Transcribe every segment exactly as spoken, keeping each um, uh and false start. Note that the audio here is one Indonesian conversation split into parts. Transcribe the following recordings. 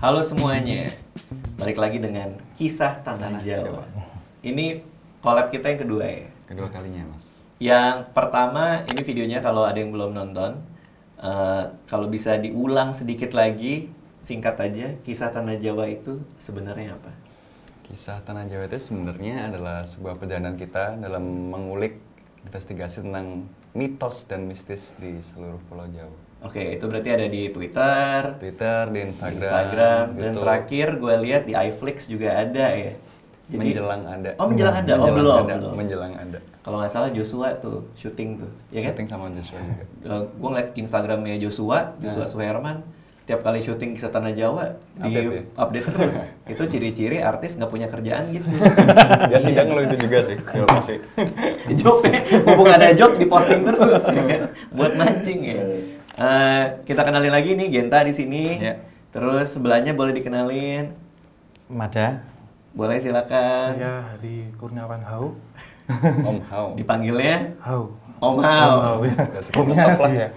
Halo semuanya, balik lagi dengan Kisah Tanah, Tanah Jawa. Jawa. Ini collab kita yang kedua ya? Kedua kalinya, Mas. Yang pertama, ini videonya kalau ada yang belum nonton, uh, kalau bisa diulang sedikit lagi, singkat aja, Kisah Tanah Jawa itu sebenarnya apa? Kisah Tanah Jawa itu sebenarnya adalah sebuah perjalanan kita dalam mengulik investigasi tentang mitos dan mistis di seluruh Pulau Jawa. Oke, itu berarti ada di Twitter, Twitter, di Instagram, di Instagram dan YouTube. Terakhir gue lihat di iFlix juga ada ya. Jadi, menjelang ada. Oh menjelang ada, menjelang oh belum, ada. belum. Menjelang ada. Kalau nggak salah Joshua tuh syuting tuh, ya kan? Syuting sama Joshua juga. Uh, gue ngeliat Instagramnya Joshua, Joshua nah. Suherman, tiap kali syuting Kisah Tanah Jawa di update, ya? update terus. Itu ciri-ciri artis nggak punya kerjaan gitu. Ya sidang lo itu juga sih, masih. Jobnya, mumpung ada job diposting terus, ya kan? Buat mancing ya. Uh, kita kenalin lagi nih Genta di sini. Ya. Terus sebelahnya boleh dikenalin. Mada. Boleh silakan. Saya Hari Kurniawan Hau. Om Hau. Dipanggilnya Hau. Om Hau. Om Hau ya. Omnya lah ya.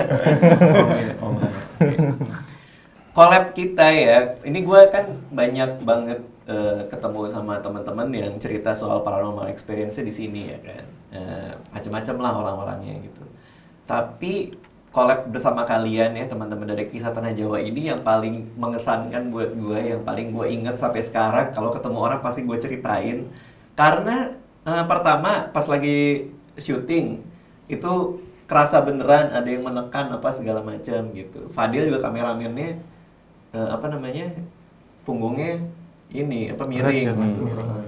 Om Hau. Collab kita ya. Ini gue kan banyak banget uh, ketemu sama teman-teman yang cerita soal paranormal experience di sini ya kan. Uh, macam-macam lah orang-orangnya gitu. Tapi collab bersama kalian ya teman-teman dari Kisah Tanah Jawa ini yang paling mengesankan buat gue, yang paling gue inget sampai sekarang. Kalau ketemu orang pasti gue ceritain. Karena uh, pertama pas lagi syuting itu kerasa beneran ada yang menekan apa segala macam gitu. Fadil juga kameramennya uh, apa namanya punggungnya ini apa miring gitu.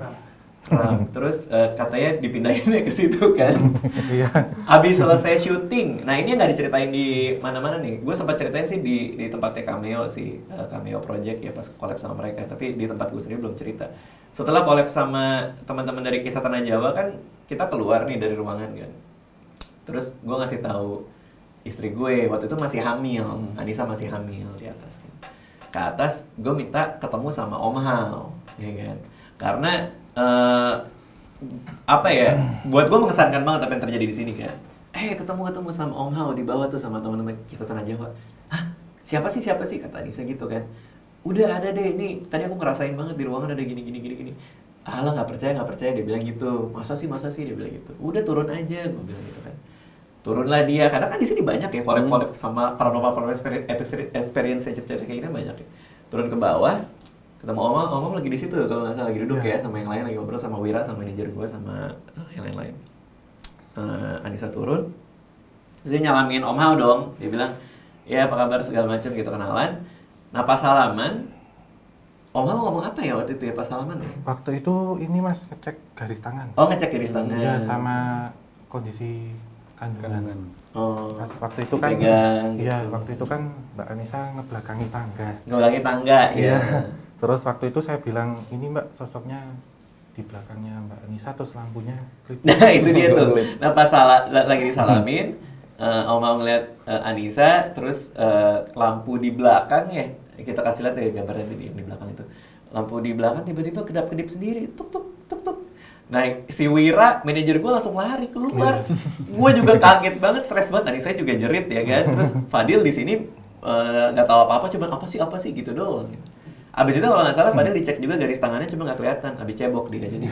Ram. Terus uh, katanya dipindahinnya ke situ kan. Iya. Habis selesai syuting. Nah, ini nggak diceritain di mana-mana nih. Gue sempat ceritain sih di di tempatnya Cameo sih, uh, Cameo Project ya pas collab sama mereka, tapi di tempat gue sendiri belum cerita. Setelah collab sama teman-teman dari Kisah Tanah Jawa kan kita keluar nih dari ruangan kan. Terus gue ngasih tahu istri gue waktu itu masih hamil, Anissa masih hamil di atas. Ke atas gue minta ketemu sama Om Hao, ya kan. Karena Uh, apa ya, buat gue mengesankan banget apa yang terjadi di sini kan. Eh ketemu ketemu sama Om Hao di bawah tuh sama teman-teman Kisah Tanah Jawa. Hah siapa sih siapa sih kata Anissa gitu kan. Udah ada deh ini tadi aku ngerasain banget di ruangan ada gini gini gini gini. Alah nggak percaya nggak percaya dia bilang gitu. Masa sih masa sih dia bilang gitu. Udah turun aja gue bilang gitu kan. Turunlah dia karena kan di sini banyak ya collab-collab sama paranormal paranormal experience cerita kayak gini banyak ya. Turun ke bawah. Ketemu Omam, Omam lagi di situ kalau nggak salah lagi duduk yeah. ya sama yang lain lagi ngobrol sama Wira sama manajer gue sama uh, yang lain-lain. Uh, Anissa turun, terus dia nyalamin Om Hao dong, dia bilang ya apa kabar segala macam gitu kenalan. Nah pas salaman, Om Hao ngomong apa ya waktu itu ya pas salaman ya? Waktu itu ini Mas ngecek garis tangan. Oh ngecek garis tangan. Iya sama kondisi kandungan. Oh. Pas waktu itu kan, pegang, iya gitu. waktu itu kan Mbak Anissa ngebelakangi tangga. Ngebelakangi tangga, iya. Terus waktu itu saya bilang, ini Mbak sosoknya di belakangnya Mbak Anissa terus lampunya klip. Nah itu dia tuh. Nah pas salah, lagi disalamin, uh, Om Hao ngeliat uh, Anissa, terus uh, lampu di belakang ya, kita kasih lihat ya gambarnya tadi yang di belakang itu. Lampu di belakang tiba-tiba kedap-kedip sendiri, tuk tuk tuk tuk. Nah si Wira, manajer gue langsung lari keluar. Gue juga kaget banget, stres banget. Tadi saya juga jerit ya kan. Terus Fadil di sini uh, nggak tahu apa-apa, cuman apa sih apa sih gitu doang. Abis itu kalau nggak salah Fadil dicek juga garis tangannya cuma nggak kelihatan. Abis cebok dia jadi.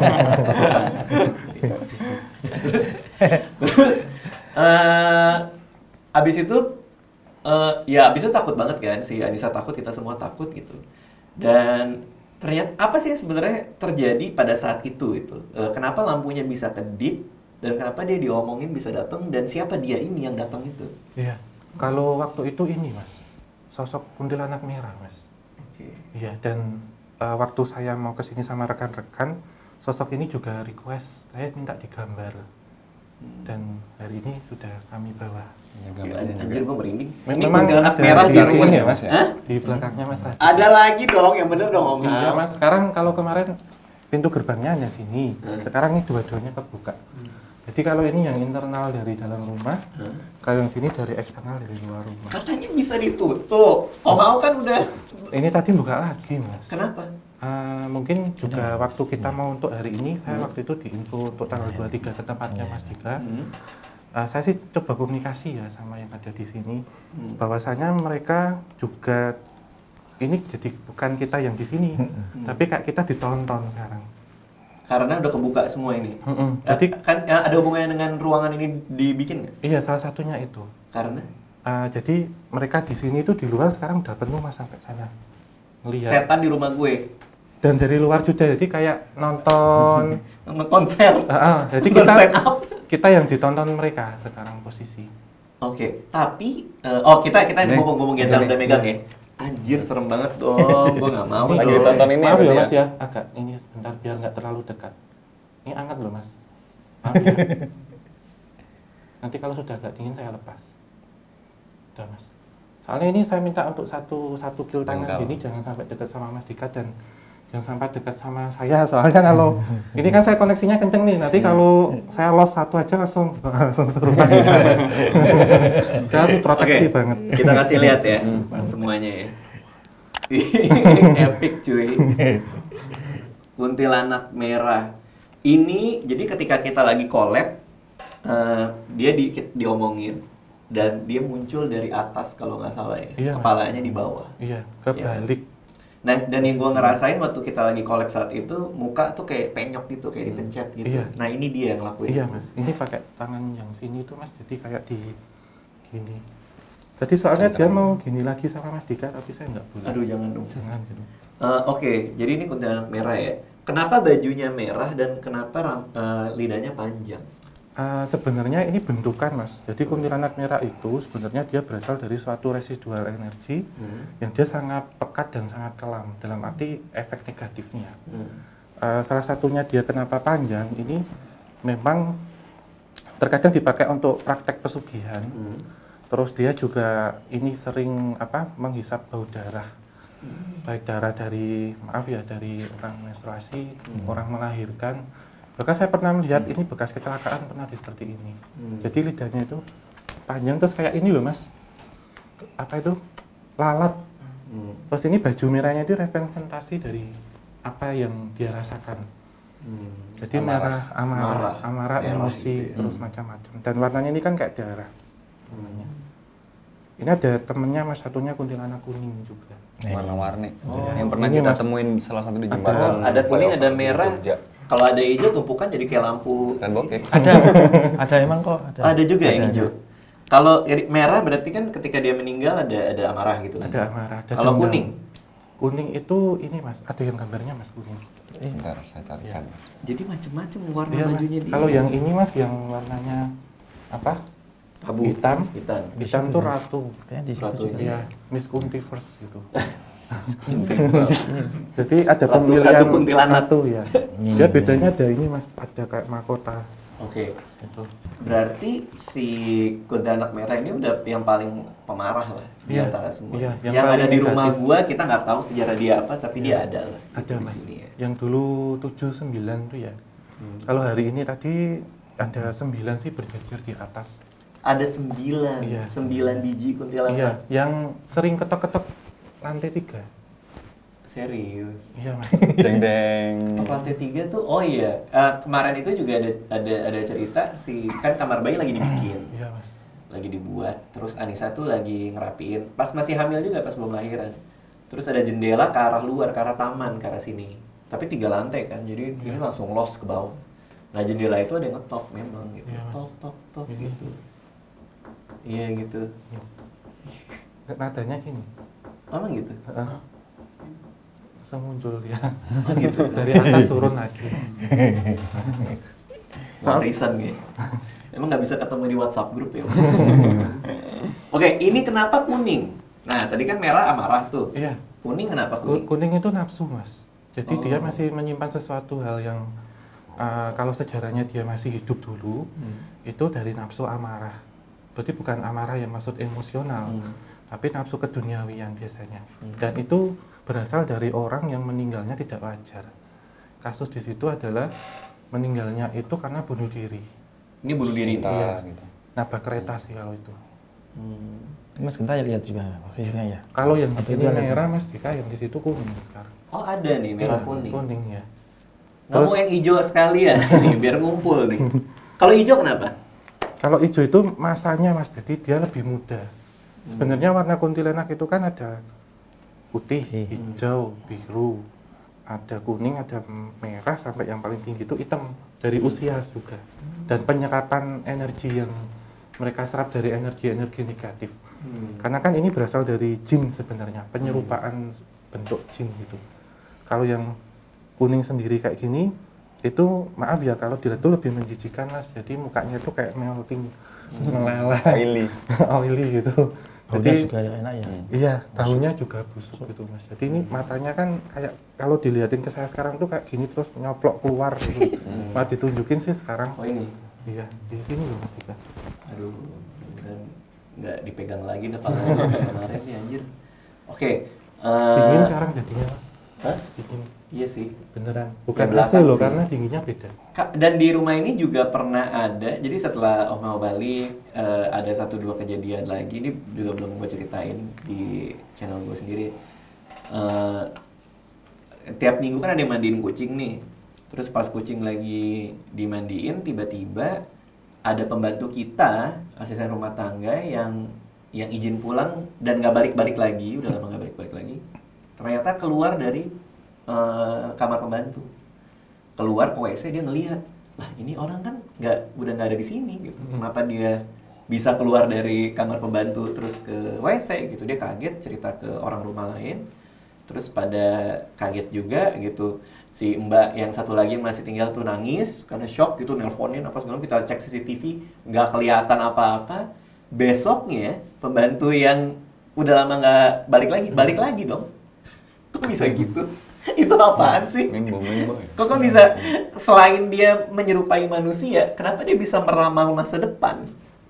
terus, terus uh, abis itu uh, ya abis itu takut banget kan si Anissa takut, kita semua takut gitu. Dan ternyata apa sih sebenarnya terjadi pada saat itu itu? Uh, kenapa lampunya bisa kedip dan kenapa dia diomongin bisa datang dan siapa dia ini yang datang itu? Iya. Kalau waktu itu ini Mas, sosok kuntilanak merah Mas. Iya, dan uh, waktu saya mau kesini sama rekan-rekan, sosok ini juga request saya minta digambar. Hmm. Dan hari ini sudah kami bawa. Ya, anjir gue merinding. Ini memang kuntilanak merah di jarum sini ya Mas ya? Di belakangnya Mas tadi. Ada lagi dong, yang bener dong Om Hao. Iya Mas, sekarang kalau kemarin pintu gerbangnya hanya sini. Hmm. Sekarang ini dua-duanya kebuka. Hmm. Jadi kalau ini yang internal dari dalam rumah, hmm. kalau yang sini dari eksternal dari luar rumah. Katanya bisa ditutup. Om Hao kan udah. Ini tadi buka lagi Mas. Kenapa? Uh, mungkin juga Ada. waktu kita mau untuk hari ini, saya hmm. waktu itu diinfo untuk tanggal dua puluh tiga ke tempatnya Mas Dika. Hmm. Uh, saya sih coba komunikasi ya sama yang ada di sini, hmm. bahwasanya mereka juga ini jadi bukan kita yang di sini, hmm. tapi kayak kita ditonton sekarang. Karena udah kebuka semua ini. Hmm. Uh, jadi kan uh, ada hubungannya dengan ruangan ini dibikin nggak? Iya, salah satunya itu. Karena? Uh, jadi mereka di sini itu di luar sekarang udah penuh mas sampai sana. Ngelihat. Setan di rumah gue. Dan dari luar juga, jadi kayak nonton. Nonton konser. Uh, uh, jadi kita kita yang ditonton mereka sekarang posisi. Oke, okay. Tapi uh, oh kita kita ngomong-ngomong yang udah megang ya. Anjir serem banget dong, gue gak mau. Lagi ditonton ini maaf ya, ya mas ya, agak ini sebentar biar nggak terlalu dekat. Ini hangat loh mas. Maaf ya. Nanti kalau sudah agak dingin saya lepas. Udah mas. Soalnya ini saya minta untuk satu satu kil tangan ini jangan sampai dekat sama Mas Dika dan jangan sampai dekat sama saya. Soalnya kalau ini kan saya koneksinya kenceng nih. Nanti kalau saya lost satu aja langsung langsung suruh panggil. Saya harus proteksi okay. banget. Kita kasih lihat ya semuanya ya. Epic cuy. Kuntilanak merah. Ini jadi ketika kita lagi collab uh, dia di, diomongin dan dia muncul dari atas kalau nggak salah ya. Iya, kepalanya mas. Di bawah. Iya, kebalik. Ya. Nah, dan yang gue ngerasain waktu kita lagi collab saat itu, muka tuh kayak penyok gitu, kayak dipencet gitu. Iya. Nah, ini dia yang lakuin. Iya, Mas. Ini pakai tangan yang sini tuh, Mas. Jadi kayak di gini. Jadi soalnya Central. Dia mau gini lagi sama Mas Dika, tapi saya nggak boleh. Aduh, jangan dong. Jangan gitu. Uh, Oke, okay. Jadi ini kuntilanak merah ya. Kenapa bajunya merah dan kenapa uh, lidahnya panjang? Uh, sebenarnya ini bentukan mas, jadi kuntilanak merah itu sebenarnya dia berasal dari suatu residual energi hmm. yang dia sangat pekat dan sangat kelam dalam arti efek negatifnya. Hmm. Uh, salah satunya dia kenapa panjang ini memang terkadang dipakai untuk praktek pesugihan, hmm. terus dia juga ini sering apa menghisap bau darah, hmm. baik darah dari maaf ya dari orang menstruasi, hmm. orang melahirkan. Bahkan saya pernah melihat hmm. ini bekas kecelakaan pernah di seperti ini. Hmm. Jadi lidahnya itu panjang terus kayak ini loh mas. Apa itu? Lalat. Hmm. Terus ini baju merahnya itu representasi dari apa yang dia rasakan. Hmm. Jadi amarah, merah, amarah, amarah, amarah emosi, gitu ya. Terus hmm. macam-macam. Dan warnanya ini kan kayak darah. Hmm. Ini ada temennya mas satunya kuntilanak kuning juga. Warna-warni. Oh. Yang pernah ini kita mas. temuin salah satu di jembatan. Ada, ada kuning, ada merah. Kalau ada hijau tumpukan jadi kayak lampu dan bokeh. Ada, ada emang kok. Ada, ada juga ada, yang hijau. Kalau merah berarti kan ketika dia meninggal ada ada amarah gitu. Ada amarah. Kalau kuning, kuning itu ini mas, ada yang gambarnya mas kuning. Bentar saya carikan. Ya. Jadi macam-macam warna ya, bajunya dia. Kalau yang ini mas, yang warnanya apa? Abu. Hitam. Hitam. Hitam tuh ratu. Ya di situ ratu juga. Ya, Miss Kuntiverse gitu. Jadi ada ratu, pemilihan ratu kuntilanak tuh ya. Dia bedanya ada ini mas, ada kayak mahkota. Oke. Okay. Itu. Berarti si kuntilanak merah ini udah yang paling pemarah lah di ya, antara semua. Ya, yang yang ada di rumah negatif. Gua kita nggak tahu sejarah dia apa, tapi ya. Dia ada lah. Ada mas. Sini, ya. Yang dulu tujuh sembilan tuh ya. Hmm. Kalau hari ini tadi ada sembilan sih berjejer di atas. Ada sembilan, iya. sembilan biji kuntilanak. Iya, yang sering ketok-ketok lantai tiga. Serius? Iya mas. Deng deng. Lantai tiga tuh, oh iya. Uh, kemarin itu juga ada ada ada cerita si kan kamar bayi lagi dibikin. Iya mas. Lagi dibuat. Terus Anissa tuh lagi ngerapiin. Pas masih hamil juga pas belum lahiran. Terus ada jendela ke arah luar, ke arah taman, ke arah sini. Tapi tiga lantai kan, jadi ya. Ini langsung los ke bawah. Nah jendela itu ada yang ngetok memang gitu. Ya, tok tok tok ya, gitu. Iya gitu. Nadanya gini. Apa gitu? Uh, langsung muncul dia. Oh gitu. Dari atas turun lagi. Warisan nih. Emang nggak bisa ketemu di WhatsApp grup ya? Oke, ini kenapa kuning? Nah, tadi kan merah amarah tuh. Iya. Kuning kenapa kuning? Kuning itu nafsu mas. Jadi oh. dia masih menyimpan sesuatu hal yang uh, kalau sejarahnya dia masih hidup dulu, hmm. itu dari nafsu amarah. Berarti bukan amarah yang maksud emosional, hmm. tapi nafsu keduniawian biasanya. Hmm. Dan itu berasal dari orang yang meninggalnya tidak wajar. Kasus di situ adalah meninggalnya itu karena bunuh diri. Ini bunuh diri iya. Gitu. Nabrak kereta sih kalau itu. Hmm. Mas kita ya lihat juga fisiknya ya. Kalau yang di sini merah mas Dika, yang di situ kuning sekarang. Oh ada nih merah ya, kuning. Kuning ya. Nggak mau yang hijau sekalian nih biar ngumpul nih. Kalau hijau kenapa? Kalau hijau itu masanya mas, jadi dia lebih muda. Sebenarnya warna kuntilanak itu kan ada putih, Oke. hijau, biru, ada kuning, ada merah, sampai yang paling tinggi itu hitam dari usia juga. Dan penyerapan energi yang mereka serap dari energi-energi negatif. Hmm. Karena kan ini berasal dari jin sebenarnya, penyerupaan bentuk jin gitu. Kalau yang kuning sendiri kayak gini, itu maaf ya kalau dilihat tuh lebih menjijikan mas. Jadi mukanya tuh kayak melting, meleleh, Oily. oily gitu. Baunya Jadi juga ya enak ya. Hmm. iya, daunnya juga busuk gitu mas. Jadi ini matanya kan kayak kalau dilihatin ke saya sekarang tuh kayak gini terus nyoplok keluar gitu. Mau ditunjukin sih sekarang. Oh ini, Iya, di sini loh mas Dika. aduh, beneran nggak dipegang lagi dah palanya kayak kemarin nih anjir. Oke, eh, Dingin sekarang jadinya mas. hah? Dingin Iya sih. beneran. Bukan Yang A C belakang loh sih. karena dinginnya beda. Ka- Dan di rumah ini juga pernah ada, jadi setelah Om mau balik, eh, ada satu dua kejadian lagi, ini juga belum gue ceritain di channel gue sendiri. Eh, tiap minggu kan ada yang mandiin kucing nih, terus pas kucing lagi dimandiin, tiba-tiba ada pembantu kita, asisten rumah tangga yang yang izin pulang dan nggak balik-balik lagi, udah lama nggak balik-balik lagi. Ternyata keluar dari eh, kamar pembantu, keluar ke W C, dia ngelihat, lah ini orang kan nggak udah nggak ada di sini gitu, kenapa dia bisa keluar dari kamar pembantu terus ke W C gitu. Dia kaget, cerita ke orang rumah lain, terus pada kaget juga gitu. Si mbak yang satu lagi yang masih tinggal tuh nangis karena shock gitu, nelponin apa segala, kita cek C C T V nggak kelihatan apa-apa. Besoknya pembantu yang udah lama nggak balik lagi balik lagi dong. Kok bisa gitu? Itu apaan sih? Mimbo, mimbo ya. Kok kok bisa, selain dia menyerupai manusia, kenapa dia bisa meramal masa depan?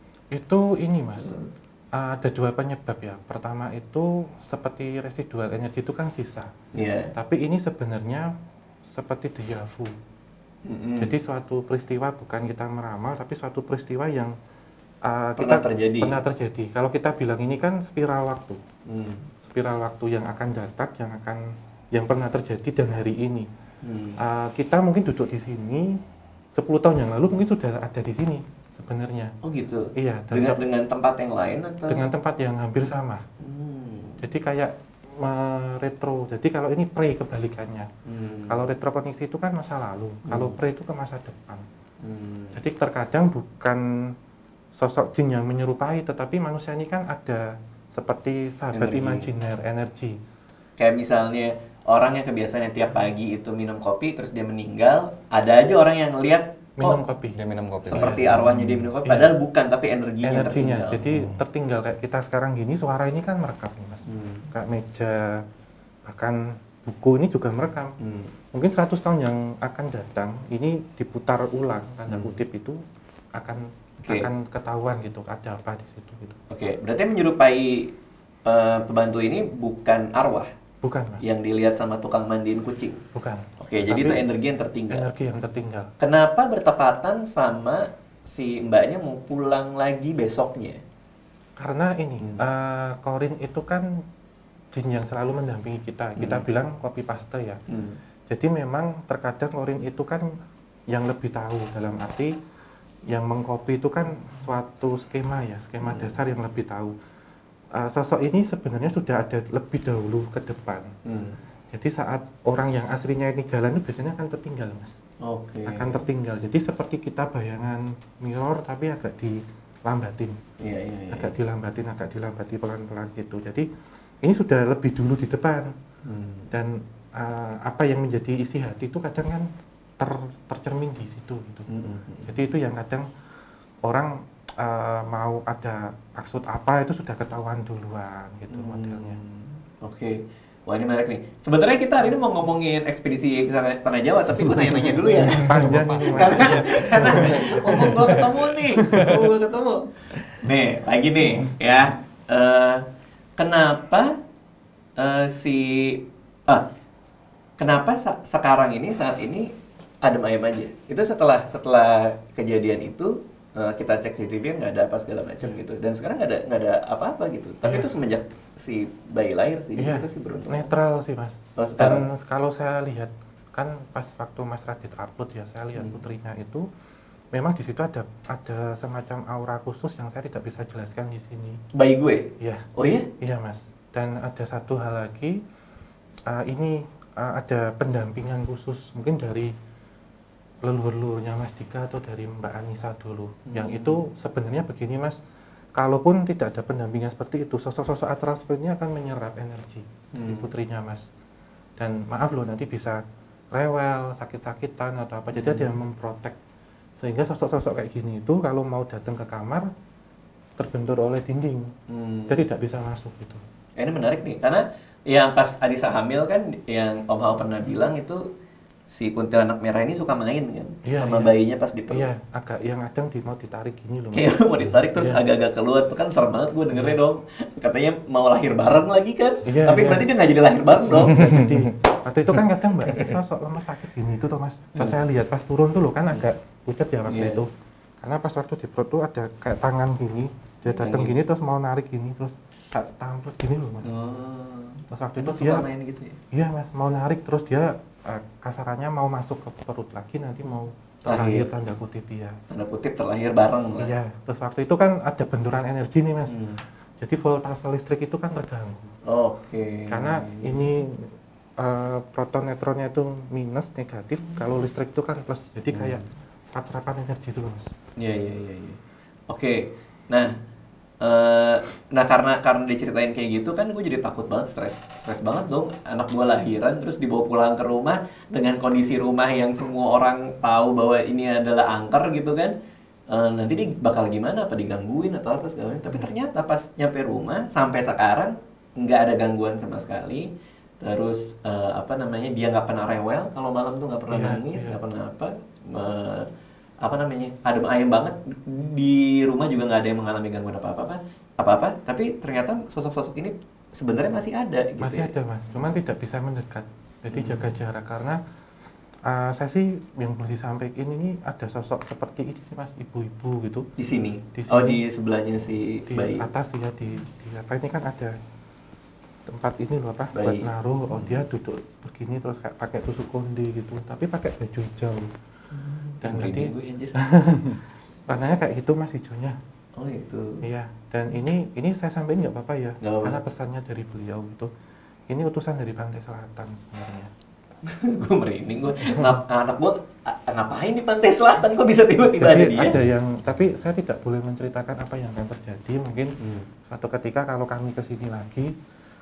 Itu ini mas, ada dua penyebab ya. Pertama itu seperti residual energi itu kan sisa. Iya. Tapi ini sebenarnya seperti deja vu. Mm-mm. Jadi suatu peristiwa bukan kita meramal, tapi suatu peristiwa yang uh, Pernah kita terjadi. pernah terjadi. Kalau kita bilang ini kan spiral waktu, Hmm. spiral waktu yang akan datang, yang akan yang pernah terjadi dan hari ini. Hmm. Uh, kita mungkin duduk di sini sepuluh tahun yang lalu mungkin sudah ada di sini sebenarnya. Oh gitu. Iya, dan Dengan tep- dengan tempat yang lain atau? dengan tempat yang hampir sama. Hmm. Jadi kayak uh, retro. Jadi kalau ini pre kebalikannya. Hmm. Kalau retrokognisi itu kan masa lalu. Kalau Hmm. pre itu ke masa depan. Hmm. Jadi terkadang bukan sosok jin yang menyerupai, tetapi manusia ini kan ada seperti sahabat Energi. imajiner, energi. Kayak misalnya orang yang kebiasaannya tiap pagi itu minum kopi terus dia meninggal, ada aja orang yang ngelihat Minum kok kopi. Dia minum kopi. seperti Iya. arwahnya dia minum kopi, Iya. padahal bukan, tapi energinya, Energinya. tertinggal. Jadi tertinggal kayak kita sekarang gini, suara ini kan merekam nih mas. Hmm. Kayak meja, bahkan buku ini juga merekam. Hmm. Mungkin seratus tahun yang akan datang, ini diputar ulang, tanda Hmm. kutip itu akan Oke. akan ketahuan gitu, ada apa di situ gitu. Oke, berarti yang menyerupai eh, pembantu ini bukan arwah Bukan mas, yang dilihat sama tukang mandiin kucing. bukan. Oke, jadi Tapi itu energi yang tertinggal. energi yang tertinggal. Kenapa bertepatan sama si mbaknya mau pulang lagi besoknya? Karena ini, Hmm. eh, korin itu kan jin yang selalu mendampingi kita. Kita Hmm. bilang copy paste ya. Hmm. Jadi memang terkadang korin itu kan yang lebih tahu, dalam arti yang mengcopy itu kan suatu skema ya, skema Hmm. dasar yang lebih tahu. Uh, sosok ini sebenarnya sudah ada lebih dahulu ke depan. Hmm. Jadi saat orang yang aslinya ini jalan itu biasanya akan tertinggal mas, Oke. akan tertinggal. Jadi seperti kita bayangan mirror tapi agak dilambatin, Iya, iya, iya. agak dilambatin, agak dilambati pelan-pelan gitu. Jadi ini sudah lebih dulu di depan. Hmm. Dan uh, apa yang menjadi isi hati itu kadang kan ter, tercermin di situ gitu. Hmm. Jadi itu yang kadang orang uh, mau ada maksud apa itu sudah ketahuan duluan gitu Hmm. modelnya. Oke. Wah, ini menarik nih. Sebenarnya kita hari ini mau ngomongin ekspedisi ke sana- Tanah Jawa, tapi gue nanya-nanya dulu ya. Panjang ini mas. karena karena umum gue ketemu nih, umum gue ketemu. Nih, lagi nih ya. Eh, kenapa eh, si ah kenapa sa- sekarang ini saat ini adem ayem aja? Itu setelah setelah kejadian itu eh, kita cek C C T V nggak ada apa segala macam gitu, dan sekarang nggak ada nggak ada apa-apa gitu. Tapi Iya. itu semenjak si bayi lahir sih, Iya, kita sih beruntung. netral sih mas. Oh, sekarang? Dan kalau saya lihat kan pas waktu Mas Radit upload ya, saya lihat Hmm. putrinya itu memang di situ ada ada semacam aura khusus yang saya tidak bisa jelaskan di sini. Bayi gue? Iya, Oh iya? iya mas. Dan ada satu hal lagi, uh, ini uh, ada pendampingan khusus mungkin dari leluhur-leluhurnya Mas Dika atau dari Mbak Anissa dulu. Hmm. Yang itu sebenarnya begini Mas, kalaupun tidak ada pendampingan seperti itu, sosok-sosok Atra seperti ini akan menyerap energi hmm. di putrinya Mas. Dan maaf loh, nanti bisa rewel, sakit-sakitan atau apa. Jadi hmm. dia memprotek. Sehingga sosok-sosok kayak gini itu kalau mau datang ke kamar terbentur oleh dinding, hmm. jadi tidak bisa masuk gitu. Ini menarik nih, karena yang pas Adisa hamil kan, yang Om Hao pernah bilang itu si kuntilanak merah ini suka main kan, iya, sama iya. bayinya pas di perut. Iya, agak yang kadang di, mau ditarik gini loh. Iya, mau ditarik terus iya. agak-agak keluar, tuh kan serem banget gue dengernya dong. Katanya mau lahir bareng lagi kan, iya, tapi iya. berarti dia nggak jadi lahir bareng dong. Jadi waktu itu kan kadang Mbak sosok lemas sakit gini itu tuh Mas. Pas saya lihat pas turun tuh loh kan agak pucat ya waktu yeah. itu. Karena pas waktu di perut tuh ada kayak tangan gini, dia datang gini terus mau narik gini terus kayak tangan perut gini loh Mas. Oh. Terus waktu itu dia main gitu ya? Iya Mas, mau narik terus dia Uh, kasarannya mau masuk ke perut lagi, nanti mau terlahir tanda kutip ya. Tanda kutip terlahir bareng lah. Iya, terus waktu itu kan ada benturan energi nih Mas. Hmm. Jadi voltase listrik itu kan terganggu. Oke. Okay. Karena ini uh, proton neutronnya itu minus negatif, kalau listrik itu kan plus. Jadi kayak serap-serapan energi itu Mas. Iya iya iya. Ya. Oke, nah. Uh, nah karena karena diceritain kayak gitu kan gue jadi takut banget, stres stres banget dong, anak gue lahiran terus dibawa pulang ke rumah dengan kondisi rumah yang semua orang tahu bahwa ini adalah angker gitu kan. Uh, nanti dia bakal gimana, apa digangguin atau apa segala macam. Tapi ternyata pas nyampe rumah sampai sekarang nggak ada gangguan sama sekali. Terus uh, apa namanya, dia nggak pernah rewel kalau malam tuh, nggak pernah yeah, nangis, nggak yeah. pernah apa. Uh, apa namanya, adem ayem banget, di rumah juga nggak ada yang mengalami gangguan apa-apa apa-apa, tapi ternyata sosok-sosok ini sebenarnya masih ada gitu. Masih ya? ada Mas, cuman tidak bisa mendekat, jadi hmm. jaga jarak. Karena uh, saya sih yang boleh disampaikan ini ada sosok seperti ini sih Mas, ibu-ibu gitu di sini. Di sini. Oh, di sebelahnya si di bayi. Di atas ya, di, di apa ini kan ada tempat ini loh apa, bayi. Buat naruh. Oh dia duduk begini terus kayak pakai tusuk konde gitu, tapi pakai baju hijau. Dan nanti warnanya kayak gitu Mas, hijaunya. Oh itu. Iya. Dan ini ini saya sampaikan nggak apa-apa ya, gak apa-apa. Karena pesannya dari beliau itu. Ini utusan dari Pantai Selatan sebenarnya. Gue merinding gue. Ngap, anak gue ngapain di Pantai Selatan? Kok bisa tiba-tiba ada dia? Ada yang, tapi saya tidak boleh menceritakan apa yang akan terjadi. Mungkin hmm. suatu ketika kalau kami kesini lagi.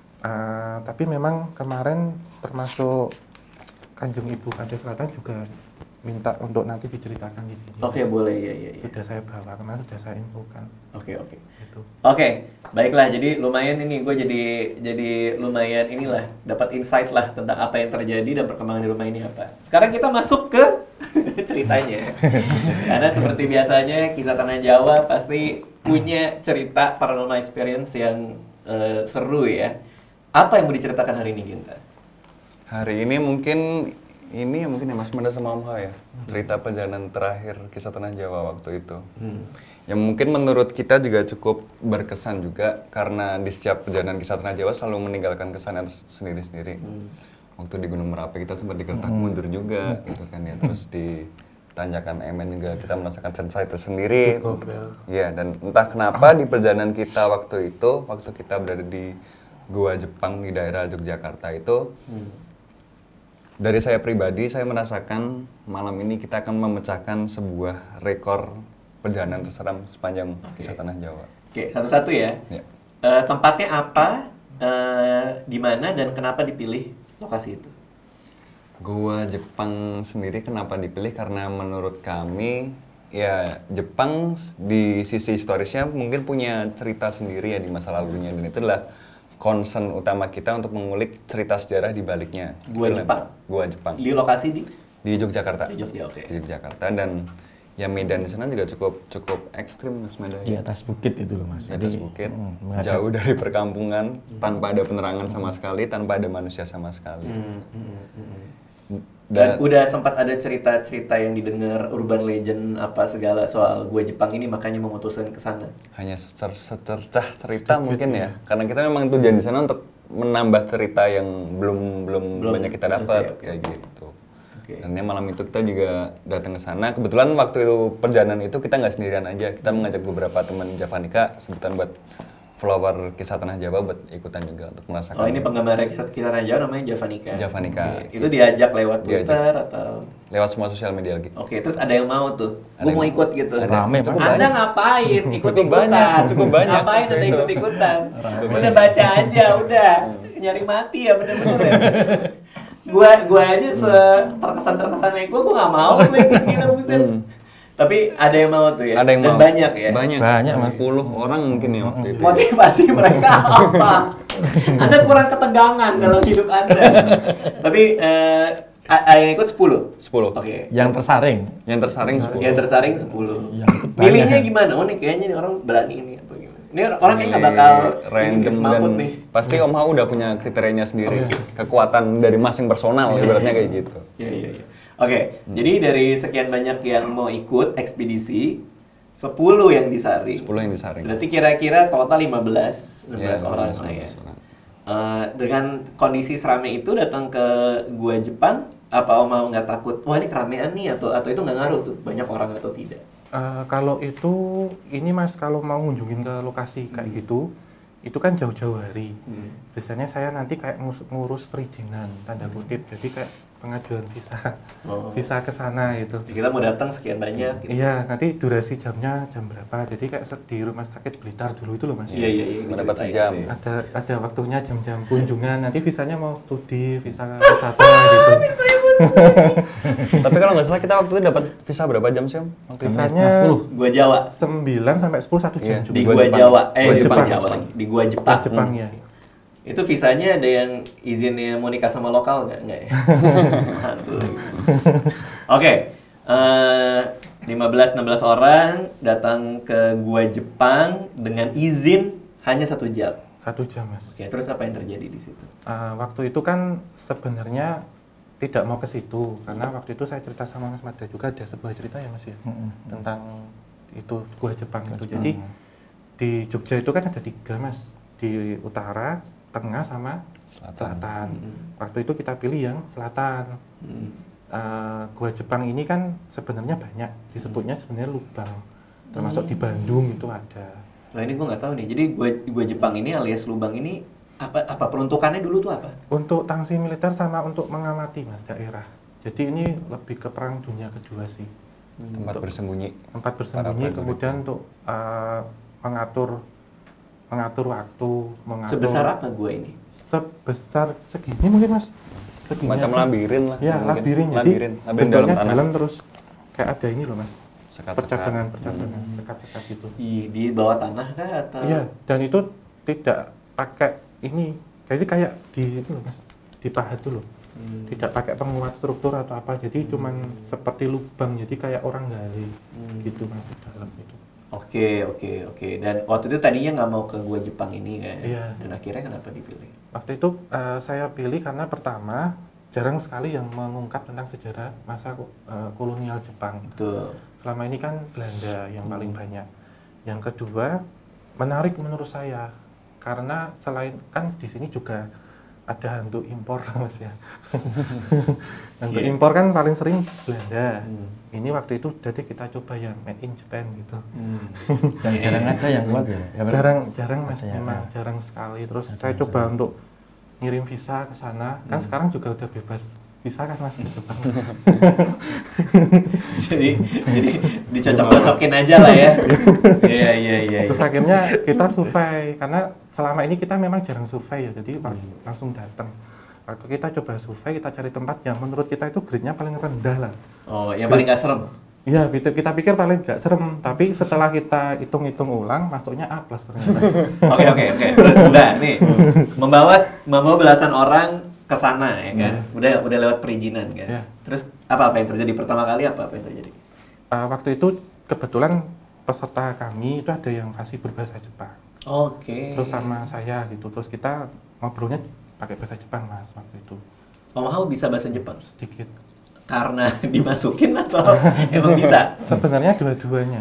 Uh, tapi memang kemarin termasuk Kanjeng Ibu Pantai Selatan juga minta untuk nanti diceritakan di sini. Oke, okay, boleh ya, ya, ya. Sudah saya bawa, kemarin sudah saya infokan. Oke, okay, oke. Okay. Gitu. Oke, okay, baiklah. Jadi lumayan ini gue jadi jadi lumayan inilah dapat insight lah tentang apa yang terjadi dan perkembangan di rumah ini apa. Sekarang kita masuk ke ceritanya. Karena seperti biasanya kisah Tanah Jawa pasti punya cerita paranormal experience yang uh, seru ya. Apa yang mau diceritakan hari ini, Ginta? Hari ini mungkin ini mungkin ya Mas Manda sama Om Hao ya, cerita perjalanan terakhir kisah Tanah Jawa waktu itu. Hmm. Yang mungkin menurut kita juga cukup berkesan juga, karena di setiap perjalanan kisah Tanah Jawa selalu meninggalkan kesan yang sendiri-sendiri. Hmm. Waktu di Gunung Merapi kita sempat digertak hmm. mundur juga, gitu kan ya. Terus di Tanjakan Emen juga kita merasakan sensasi tersendiri. Iya, dan entah kenapa di perjalanan kita waktu itu, waktu kita berada di Gua Jepang di daerah Yogyakarta itu, hmm. dari saya pribadi, saya merasakan malam ini kita akan memecahkan sebuah rekor perjalanan terseram sepanjang okay. kisah Tanah Jawa. Oke, okay, satu-satu ya. ya. Uh, tempatnya apa, uh, di mana, dan kenapa dipilih lokasi itu? Gua Jepang sendiri kenapa dipilih? Karena menurut kami, ya Jepang di sisi historisnya mungkin punya cerita sendiri ya di masa lalunya, dan itu adalah concern utama kita untuk mengulik cerita sejarah di baliknya. Gua Jepang? Gua Jepang. Di lokasi di? Di Yogyakarta. Di Jogja, oke. Okay. Di Yogyakarta, dan ya medan di sana juga cukup cukup ekstrim Mas Manda. Di atas bukit itu loh Mas. Di atas Jadi, bukit, hmm, jauh dari perkampungan, hmm. tanpa ada penerangan sama sekali, tanpa ada manusia sama sekali. Hmm, hmm, hmm. Dan, Dan udah sempat ada cerita-cerita yang didengar urban legend apa segala soal Gua Jepang ini, makanya memutuskan ke sana. Hanya secer secercah cerita mungkin ya, karena kita memang tujuan di sana untuk menambah cerita yang belum belum, belum banyak kita dapat, okay, okay. kayak gitu. Okay. Dan ya, malam itu kita juga datang ke sana. Kebetulan waktu itu perjalanan itu kita nggak sendirian aja, kita hmm. mengajak beberapa teman Javanika, sebutan buat follower Kisah Tanah Jawa buat ikutan juga untuk merasakan. Oh ini penggemar kisah kisah Tanah Jawa namanya Javanika. Javanika. Oke. Itu diajak lewat Diajak. Twitter atau? Lewat semua sosial media lagi. Oke, terus ada yang mau tuh, Ada gue yang mau mau. ikut gitu. Ada. Rame, Cukup Anda banyak. ngapain ikut Cukup ikutan? banyak, cukup banyak. Ngapain Anda Itu. ikut ikutan? Udah baca aja, udah nyari mati ya bener-bener ya. Gua gua aja se terkesan terkesannya gue, gue nggak mau gue ikut gila buset. Hmm. Tapi ada yang mau tuh ya. Ada yang Dan mau. banyak ya. Banyak. Banyak, Mas. sepuluh orang mungkin ya waktu itu. Motivasi mereka apa? Anda kurang ketegangan dalam hidup Anda. Tapi eh, a- a- yang ikut sepuluh. sepuluh. Oke. Yang tersaring. Yang tersaring sepuluh. Yang tersaring sepuluh. Yang ikut banyak. Pilihnya gimana? Oh nih kayaknya nih orang berani ini apa gimana? Ini orang kayaknya nggak bakal ini random nih, dan semaput nih. pasti Om Hao udah punya kriterianya sendiri. Kekuatan dari masing personal ibaratnya kayak gitu. Iya iya iya. Oke, jadi dari sekian banyak yang mau ikut ekspedisi, sepuluh yang disaring. sepuluh yang disaring. Berarti kira-kira total lima belas, enam belas Iya, orang lima belas, lah ya. enam belas orang. Eh, dengan kondisi seramai itu datang ke gua Jepang, apa Om mau nggak takut? Wah ini keramaian nih atau atau itu nggak ngaruh tuh banyak orang atau tidak? Eh, kalau itu, ini Mas, kalau mau ngunjungin ke lokasi kayak gitu, itu kan jauh-jauh hari. Hmm. Biasanya saya nanti kayak ngus- ngurus perizinan, tanda kutip, jadi kayak pengajuan visa, Oh. visa ke sana gitu. Jadi kita mau datang sekian banyak. Gitu. Iya, nanti durasi jamnya jam berapa, jadi kayak se- di rumah sakit Blitar dulu itu loh Mas. Iya iya iya. Mendapat diceritain sejam. gitu ya. Ada ada waktunya jam-jam kunjungan, nanti visanya mau studi, visa wisata gitu. Tapi kalau nggak salah kita waktu itu dapat visa berapa jam sih Om? Waktu itu? Visanya sepuluh. Gua Jawa. sembilan sampai sepuluh satu Iya, jam juga. Di Gua gua Jepang. Jawa. Eh Gua di Jepang Jepang. Jawa lagi. Di gua Di Jepang. Jepang ya. Itu visanya ada yang izinnya mau nikah sama lokal nggak? Nggak ya? Mantul lagi. Oke, eh, lima belas enam belas orang datang ke gua Jepang dengan izin hanya satu jam. Satu jam Mas. Oke, terus apa yang terjadi di situ? Uh, waktu itu kan sebenarnya tidak mau ke situ karena waktu itu saya cerita sama Mas Mada juga ada sebuah cerita ya Mas ya Mm-mm. tentang itu gua Jepang itu. Jadi di Jogja itu kan ada tiga Mas, di utara, tengah sama Selatan. selatan. Mm. Waktu itu kita pilih yang selatan. Hmm. Uh, gua Jepang ini kan sebenarnya banyak disebutnya sebenarnya lubang, termasuk di Bandung itu ada. Nah ini gua nggak tahu nih. Jadi gua gua Jepang ini alias lubang ini apa apa peruntukannya dulu tuh apa? Untuk tangsi militer sama untuk mengamati Mas daerah. Jadi ini lebih ke perang dunia kedua sih. Tempat Untuk bersembunyi. tempat Para bersembunyi prajurit. kemudian untuk uh, mengatur mengatur waktu, mengatur Sebesar apa gua ini? sebesar segini mungkin Mas. Segini Macam aja. labirin lah. Ya, mungkin. labirin. Jadi Labirin. Labirin dalam bentuknya tanah. dalam terus kayak ada ini loh Mas. Sekat-sekat. Percabangan, percabangan, sekat-sekat itu. Di, di bawah tanah kah atau? Iya, dan itu tidak pakai ini. Jadi kayak di itu loh Mas, di paha itu loh. Hmm. Tidak pakai penguat struktur atau apa. Jadi cuman seperti lubang. Jadi kayak orang gali Hmm. gitu masuk dalam itu. Oke oke oke. Dan waktu itu tadinya nggak mau ke gua Jepang ini kan? Iya. Dan akhirnya kenapa dipilih? Waktu itu eh, saya pilih karena pertama jarang sekali yang mengungkap tentang sejarah masa eh, kolonial Jepang. Betul. Selama ini kan Belanda yang paling banyak. Yang kedua, menarik menurut saya karena selain kan di sini juga ada hantu impor Mas ya. Hantu Iya. impor kan paling sering Belanda. Hmm. Ini waktu itu jadi kita coba yang made in Japan gitu. Hmm. Dan jarang ada yang kuat ya. Ya, benar? Jarang jarang Mas, Ada ya, memang ya. jarang sekali. Terus Ada saya yang coba sering. untuk ngirim visa ke sana. Kan Hmm. sekarang juga udah bebas visa kan Mas di Jepang. jadi jadi dicocok-cocokin aja lah ya. Iya iya iya. Terus iya. akhirnya kita survei karena selama ini kita memang jarang survei ya, jadi lang- langsung datang. Waktu kita coba survei, kita cari tempat yang menurut kita itu grade-nya paling rendah lah. Oh yang paling nggak serem. Iya, kita, kita pikir paling gak serem, tapi setelah kita hitung-hitung ulang, masuknya A plus ternyata. Oke oke oke. Terus udah nih membawa membawa belasan orang ke sana ya kan. Udah udah lewat perizinan kan. Iya. Terus apa apa yang terjadi pertama kali apa apa yang terjadi? Uh, waktu itu kebetulan peserta kami itu ada yang fasih berbahasa Jepang. Oke. Terus sama saya gitu, terus kita ngobrolnya pakai bahasa Jepang Mas waktu itu Om Hao bisa bahasa Jepang sedikit. karena dimasukin atau emang bisa? Sebenarnya dua-duanya.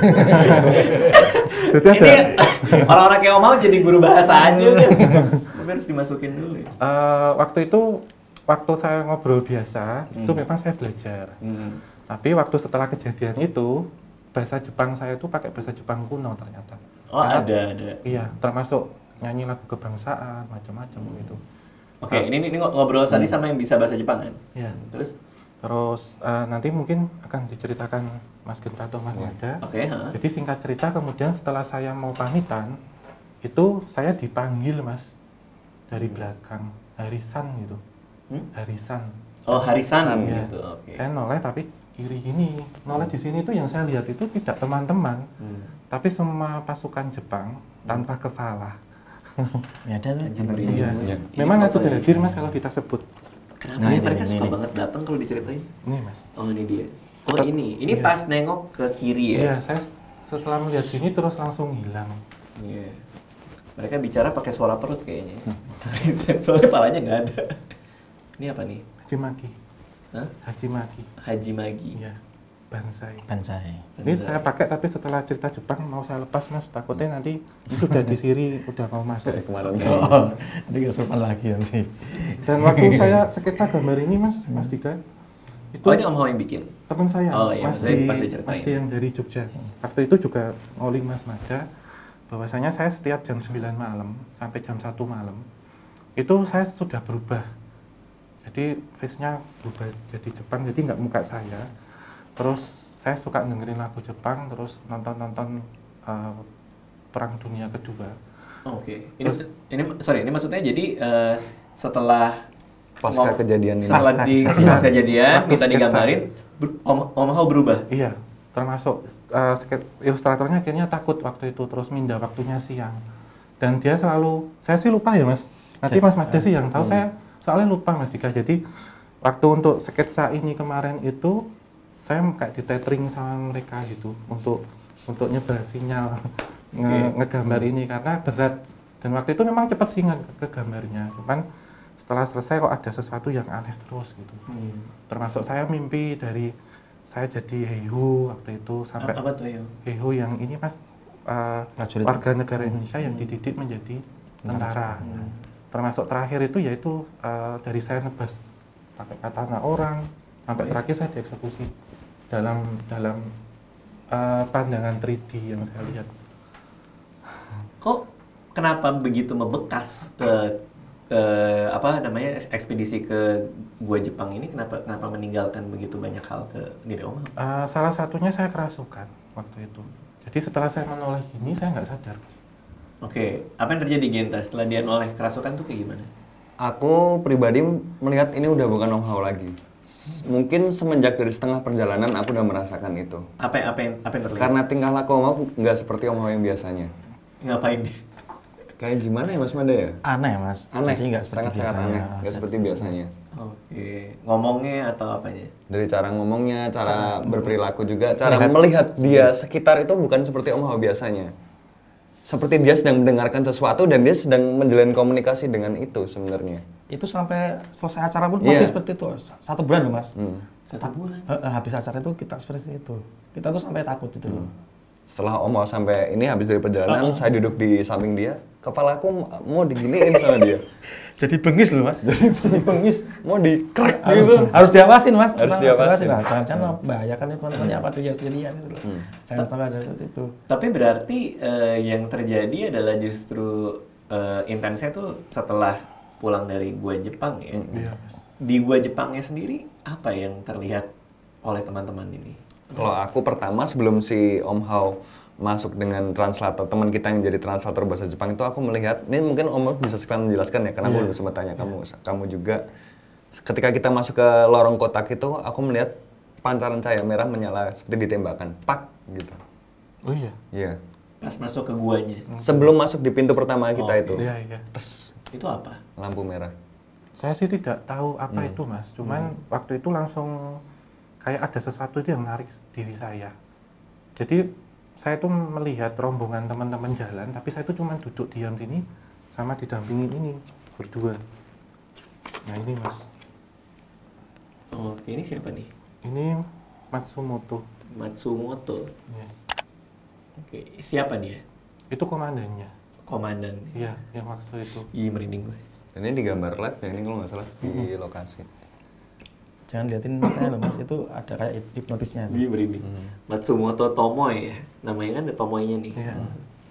Jadi Ini ada, orang-orang kayak Om Hao jadi guru bahasa aja kan. Tapi harus dimasukin dulu ya. uh, waktu itu waktu saya ngobrol biasa itu Hmm. memang saya belajar. Hmm. Tapi waktu setelah kejadian itu bahasa Jepang saya itu pakai bahasa Jepang kuno ternyata. Oh, Karena- ada, ada. Iya, termasuk nyanyi lagu kebangsaan, macam-macam gitu. Oke, ini ini ngobrol tadi sama yang bisa bahasa Jepang kan? Iya. Terus? Terus eh, nanti mungkin akan diceritakan Mas Genta atau Mas Mada. Oke, ha. Jadi singkat cerita kemudian setelah saya mau pamitan, itu saya dipanggil Mas dari belakang, Harisan gitu. Hmm? Harisan. Oh, Harisan Iya. gitu. Oke. Saya noleh tapi kiri gini. Noleh di sini tuh yang saya lihat itu tidak teman-teman, Hmm. tapi semua pasukan Jepang tanpa kepala. Ya ada tuh. Anjing, nonton ngeri. ini. Iya. Iya. Memang Ini itu fotonya. hadir Mas kalau kita sebut. Kenapa Nah, sih ini, mereka ini, suka ini. banget datang kalau diceritain? Ini Mas. Oh, ini dia. Oh, Tetap- ini. Ini iya. pas nengok ke kiri ya? Iya, saya setelah melihat sini terus langsung hilang. Iya. Mereka bicara pakai suara perut kayaknya. Soalnya palanya nggak ada. Ini apa nih? Haji Maki. Hah? Haji Maki. Haji Magi. Iya. Bansai. Bansai. Ini saya pakai tapi setelah cerita Jepang mau saya lepas Mas, takutnya nanti sudah di siri udah mau masuk. Kayak kemarin. Oh, nanti kesurupan lagi nanti. Dan waktu saya sketsa gambar ini Mas, Mas Dika, itu Oh, ini Om Ho yang bikin? teman saya, Oh, iya, Mas, maksudnya di, pas Mas diceritain. Di yang dari Jogja. Waktu itu juga ngoling Mas Mada, bahwasanya saya setiap jam sembilan malam sampai jam satu malam, itu saya sudah berubah. Jadi face-nya berubah jadi Jepang, jadi nggak muka saya. Terus saya suka dengerin lagu Jepang, terus nonton-nonton uh, Perang Dunia Kedua. Oh, Oke. Ini, Terus- ini sorry, ini maksudnya jadi eh, setelah Pasca ngom- kejadian ini. setelah Pasca di kejadian. pas kejadian Waktu minta sketsa. digambarin, ber- Om, Om Ho berubah. Iya, termasuk uh, sket- ilustratornya akhirnya takut waktu itu, terus minta waktunya siang. Dan dia selalu, saya sih lupa ya Mas, nanti Mas Mada sih yang tahu, saya soalnya lupa Mas Dika. Jadi waktu untuk sketsa ini kemarin itu, saya kayak di tethering sama mereka gitu, untuk untuk nyebar sinyal nge ngegambar ini, karena berat. Dan waktu itu memang cepat sih nge ke gambarnya, cuman setelah selesai kok ada sesuatu yang aneh terus gitu. Hmm. Termasuk saya mimpi dari saya jadi Heiho waktu itu sampai Apa tuh ya? Heiho yang ini Mas, uh, Prajurit. warga negara Indonesia yang dididik menjadi tentara. Termasuk terakhir itu yaitu uh, dari saya nebas pakai katana orang sampai terakhir saya dieksekusi dalam dalam uh, pandangan tiga D yang saya lihat. Kok kenapa begitu membekas ke, ke apa namanya ekspedisi ke gua Jepang ini, kenapa kenapa meninggalkan begitu banyak hal ke diri Om Ho? Uh, salah satunya saya kerasukan waktu itu. Jadi setelah saya menoleh gini saya nggak sadar Mas. Oke, apa yang terjadi Genta setelah dia noleh kerasukan tuh kayak gimana? Aku pribadi melihat ini udah bukan Om Hao lagi. S- Mungkin semenjak dari setengah perjalanan aku udah merasakan itu. Apa yang apa yang apa yang terlihat? Karena tingkah laku Om Hao nggak seperti Om Hao yang biasanya. Ngapain dia? Kayak gimana ya Mas Mada ya? Aneh Mas. Aneh, Jadi nggak seperti sangat-sangat biasanya. aneh, nggak seperti biasanya. Oke, ngomongnya atau apanya? Dari cara ngomongnya, cara berperilaku juga, cara melihat dia sekitar itu bukan seperti Om Hao biasanya. Seperti dia sedang mendengarkan sesuatu dan dia sedang menjalin komunikasi dengan itu sebenarnya. Itu sampai selesai acara pun Iya. masih seperti itu. Satu bulan loh Mas. Hmm. Satu bulan. Eh, eh, habis acara itu kita seperti itu. Kita tuh sampai takut itu loh. Setelah Om Hao sampai ini habis dari perjalanan, saya duduk di samping dia, kepalaku mau diginiin sama dia. Jadi bengis loh Mas. Jadi bengis. Mau dikrek Harus, gitu. harus diawasin Mas. Harus Pertama diawasin. lah. Jangan-jangan membahayakan itu teman-temannya apa dia sendirian itu loh. Jangan sampai ada seperti itu. Tapi berarti eh, yang terjadi adalah justru eh, intensnya tuh setelah pulang dari gua Jepang ya. Iya. Di gua Jepangnya sendiri apa yang terlihat oleh teman-teman ini? Kalau aku pertama sebelum si Om Hao masuk dengan translator, teman kita yang jadi translator bahasa Jepang itu aku melihat, ini mungkin Om Hao bisa sekalian menjelaskan ya, karena aku belum sempat tanya kamu, kamu juga. Ketika kita masuk ke lorong kotak itu, aku melihat pancaran cahaya merah menyala seperti ditembakkan, pak gitu. Oh iya. Iya. Pas masuk ke guanya. Sebelum masuk di pintu pertama kita Oh, itu, Iya, iya. tes Itu apa? lampu merah. Saya sih tidak tahu apa itu Mas, cuman waktu itu langsung kayak ada sesuatu itu yang menarik diri saya. Jadi saya tuh melihat rombongan teman-teman jalan, tapi saya tuh cuma duduk diam sini sama didampingin ini berdua. Nah ini Mas, Oke, ini siapa nih? ini Matsumoto. Matsumoto. Ya. Oke, siapa dia? Itu komandannya. Komandan. Iya, yang waktu itu. Ih, merinding gue. Dan ini digambar live ya, ini kalau nggak salah di lokasi. Jangan liatin matanya loh Mas. Itu ada kayak hip- hipnotisnya. Ih, merinding. Matsumoto Tomoe ya. Namanya kan ada Tomoe-nya nih. Iya.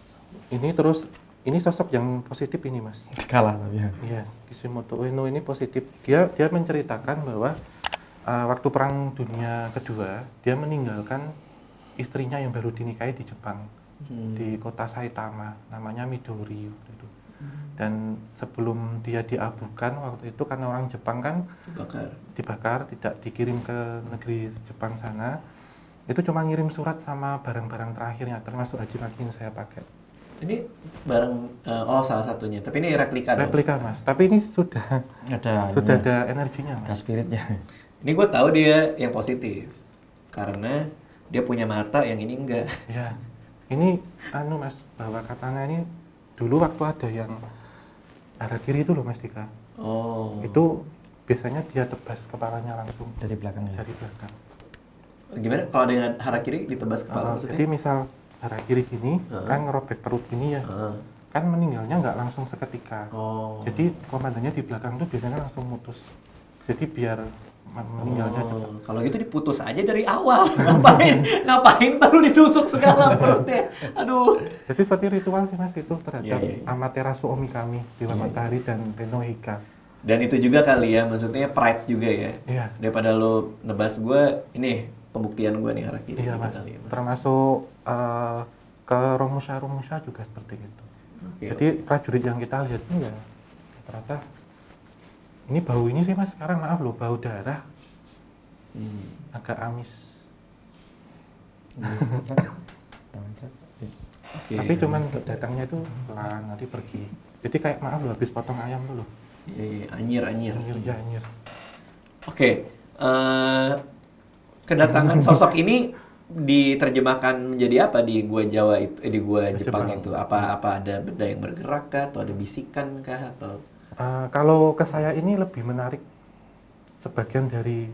ini terus ini sosok yang positif ini mas. Kalah tapi ya. Iya, Kishimoto Ueno ini positif. Dia dia menceritakan bahwa uh, waktu Perang Dunia Kedua dia meninggalkan istrinya yang baru dinikahi di Jepang, hmm. di kota Saitama, namanya Midori. Gitu. Dan sebelum dia diabukan waktu itu karena orang Jepang kan dibakar, dibakar tidak dikirim ke negeri Jepang sana, itu cuma ngirim surat sama barang-barang terakhirnya termasuk Hachimaki yang saya pakai. Ini barang uh, oh salah satunya, tapi ini replika. Replika dong? Mas, tapi ini sudah ada sudah ada energinya mas. Ada spiritnya. Ini gue tahu dia yang positif karena dia punya mata yang ini enggak. Ya, ini anu mas, bahwa katana ini dulu waktu ada yang harakiri itu loh mas Dika. Oh. Itu biasanya dia tebas kepalanya langsung Dari belakang ya? dari belakang. Gimana kalau dengan harakiri ditebas kepala? Uh, jadi misal harakiri gini, uh-huh. kan ngerobek perut gini ya, uh-huh. kan meninggalnya nggak langsung seketika. Oh. Jadi komandannya di belakang tuh biasanya langsung mutus. Jadi biar meninggalnya oh. cepat. Kalau gitu diputus aja dari awal. Ngapain? Ngapain baru ditusuk segala perutnya? Aduh. Jadi seperti ritual sih mas itu terhadap yeah, yeah, yeah. Amaterasu Omikami, Dewa yeah, Matahari yeah. dan Tenno Hika. Dan itu juga kali ya, maksudnya pride juga ya. Iya. Daripada lo nebas gue, ini pembuktian gue nih harakiri. Iya gitu mas. kali ya, mas. Termasuk uh, ke Romusha-Romusha juga seperti itu. Okay, Jadi okay. prajurit yang kita lihat ini ya ternyata ini bau ini sih mas sekarang maaf loh bau darah hmm. agak amis. Okay. Tapi cuman datangnya itu pelan nanti pergi. Jadi kayak maaf loh habis potong ayam dulu. Iya, iya, anyir, anyir. Anyir, ya, anyir. Oke, okay. uh, kedatangan sosok ini diterjemahkan menjadi apa di gua Jawa itu, eh, di gua Jepang, Jepang itu? Apa apa ada benda yang bergerak kah, atau ada bisikan kah, atau? Uh, kalau ke saya ini lebih menarik sebagian dari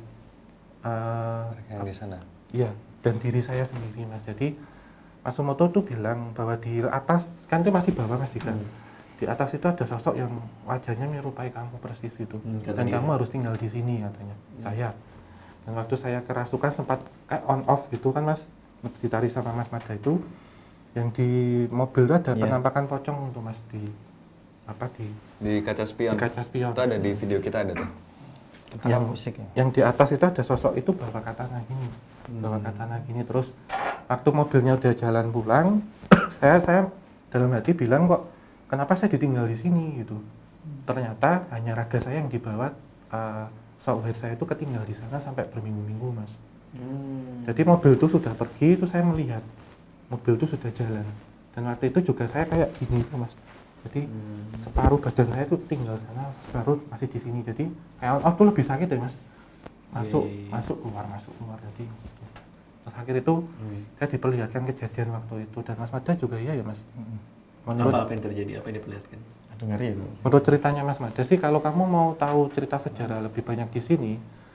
uh, yang di sana. Iya, dan diri saya sendiri mas. Jadi Masumoto tuh bilang bahwa di atas kan itu masih bawah mas Dika. Hmm. Di atas itu ada sosok yang wajahnya menyerupai kamu persis itu. Hmm, dan dia. Kamu harus tinggal di sini katanya. Hmm. Saya. Dan waktu saya kerasukan sempat kayak on off gitu kan mas, ditarik sama Mas Mada itu, yang di mobil itu ada yeah. penampakan pocong tuh mas di apa di di kaca spion. Di kaca spion. Itu ada di video kita ada tuh. Yang musik, ya? Yang di atas itu ada sosok itu bawa katana gini, hmm. bawa katana gini terus waktu mobilnya udah jalan pulang, saya saya dalam hati bilang kok kenapa saya ditinggal di sini gitu. Hmm. Ternyata hanya raga saya yang dibawa. Uh, software saya itu ketinggal di sana sampai berminggu-minggu mas. Hmm. Jadi mobil itu sudah pergi, itu saya melihat mobil itu sudah jalan. Dan waktu itu juga saya kayak gini tuh mas. Jadi hmm. separuh badan saya itu tinggal sana, separuh masih di sini. Jadi kayak oh tuh lebih sakit ya mas. Masuk, yeah. masuk keluar, masuk keluar. Jadi terus akhir itu hmm. saya diperlihatkan kejadian waktu itu dan Mas Mada juga iya ya mas. Menurut apa, apa yang terjadi? Apa yang diperlihatkan? Aduh ngeri itu. Menurut ceritanya Mas Mada sih, kalau kamu mau tahu cerita sejarah lebih banyak di sini.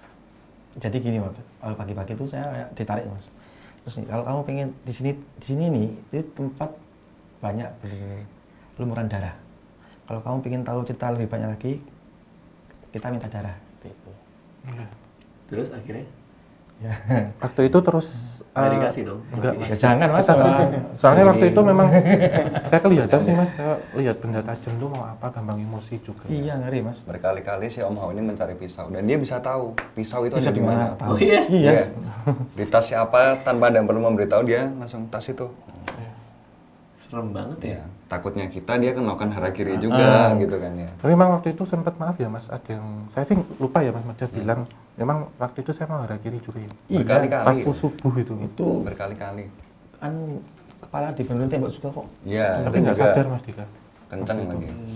Jadi gini mas, pagi-pagi itu saya ditarik mas. Terus nih, kalau kamu pengen di sini, di sini nih itu tempat banyak berlumuran darah. Kalau kamu pengen tahu cerita lebih banyak lagi, kita minta darah. Itu. Ya. Terus akhirnya? Ya. Waktu itu terus nggak uh, dikasih dong? Enggak, ya jangan mas. Soalnya waktu itu memang saya kelihatan sih mas, saya lihat benda tajam tuh mau apa, gampang emosi juga. Iya ngeri mas. Berkali-kali si Om Hao ini mencari pisau dan dia bisa tahu pisau itu bisa ada di mana. Oh iya? Iya. Di tas siapa tanpa ada yang perlu memberitahu dia langsung tas itu. Serem banget ya. Takutnya kita dia kan melakukan harakiri juga gitu kan ya. Tapi memang waktu itu sempat maaf ya mas, ada yang saya sih lupa ya Mas Mada hmm. bilang memang waktu itu saya mau harakiri juga ya. Berkali-kali. Pas subuh itu. Itu berkali-kali. Kan kepala dibenerin tembok juga kok. Iya. Tapi nggak sadar Mas Dika. Kencang lagi. Hmm.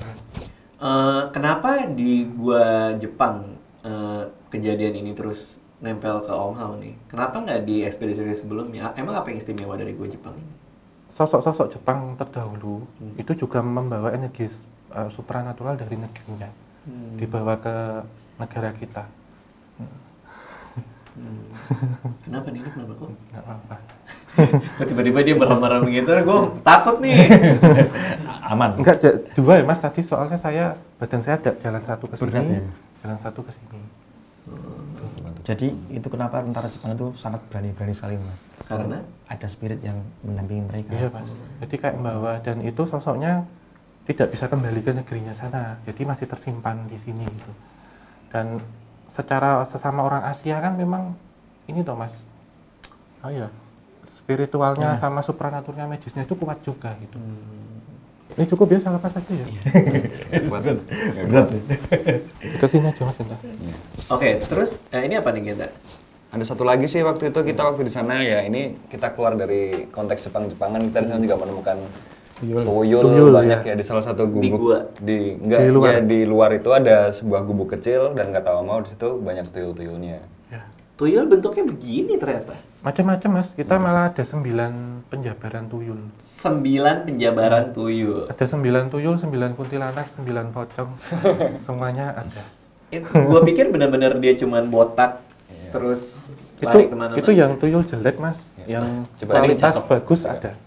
Uh, kenapa di gua Jepang uh, kejadian ini terus nempel ke Om Hao nih? Kenapa nggak di ekspedisi sebelumnya? Emang apa yang istimewa dari gua Jepang ini? Sosok-sosok Jepang terdahulu hmm. itu juga membawa energi uh, supranatural dari negerinya hmm. dibawa ke negara kita. Hmm. Hmm. Kenapa nih? Kenapa kok? Nggak apa-apa. Kok tiba-tiba dia merem-merem gitu, gue takut nih. Aman. Enggak, dua ya mas, tadi soalnya saya, badan saya ada jalan satu ke sini, ya? Jalan satu ke sini. Hmm. Jadi itu kenapa tentara Jepang itu sangat berani-berani sekali mas. Karena ada spirit yang mendampingi mereka. Iya mas. Jadi kayak membawa dan itu sosoknya tidak bisa kembali ke negerinya sana. Jadi masih tersimpan di sini gitu. Dan secara sesama orang Asia kan memang ini toh mas. Oh iya. Spiritualnya ya. Sama supranaturalnya magisnya itu kuat juga gitu. Hmm. Ini cukup ya, salah pas aja ya. Berat. Berat. Kesini aja mas Enta. Ya. Oke, terus eh, ini apa nih kita? Ada satu lagi sih waktu itu kita waktu di sana ya ini kita keluar dari konteks Jepang-Jepangan kita di sana juga menemukan tuyul, tuyul, tuyul banyak ya. Ya di salah satu gubuk di gua. di enggak di luar. Ya di luar itu ada sebuah gubuk kecil dan nggak tahu mau di situ banyak tuyul-tuyulnya. Ya. Tuyul bentuknya begini ternyata. Macam-macam mas, kita malah ada sembilan penjabaran tuyul. Sembilan penjabaran tuyul. Ada sembilan tuyul, sembilan kuntilanak, sembilan pocong, semuanya ada. Itu, gua pikir benar-benar dia cuman botak, iya. Terus lari itu, kemana-mana. Itu yang tuyul jelek mas, ya. Yang coba kualitas bagus coba. Ada.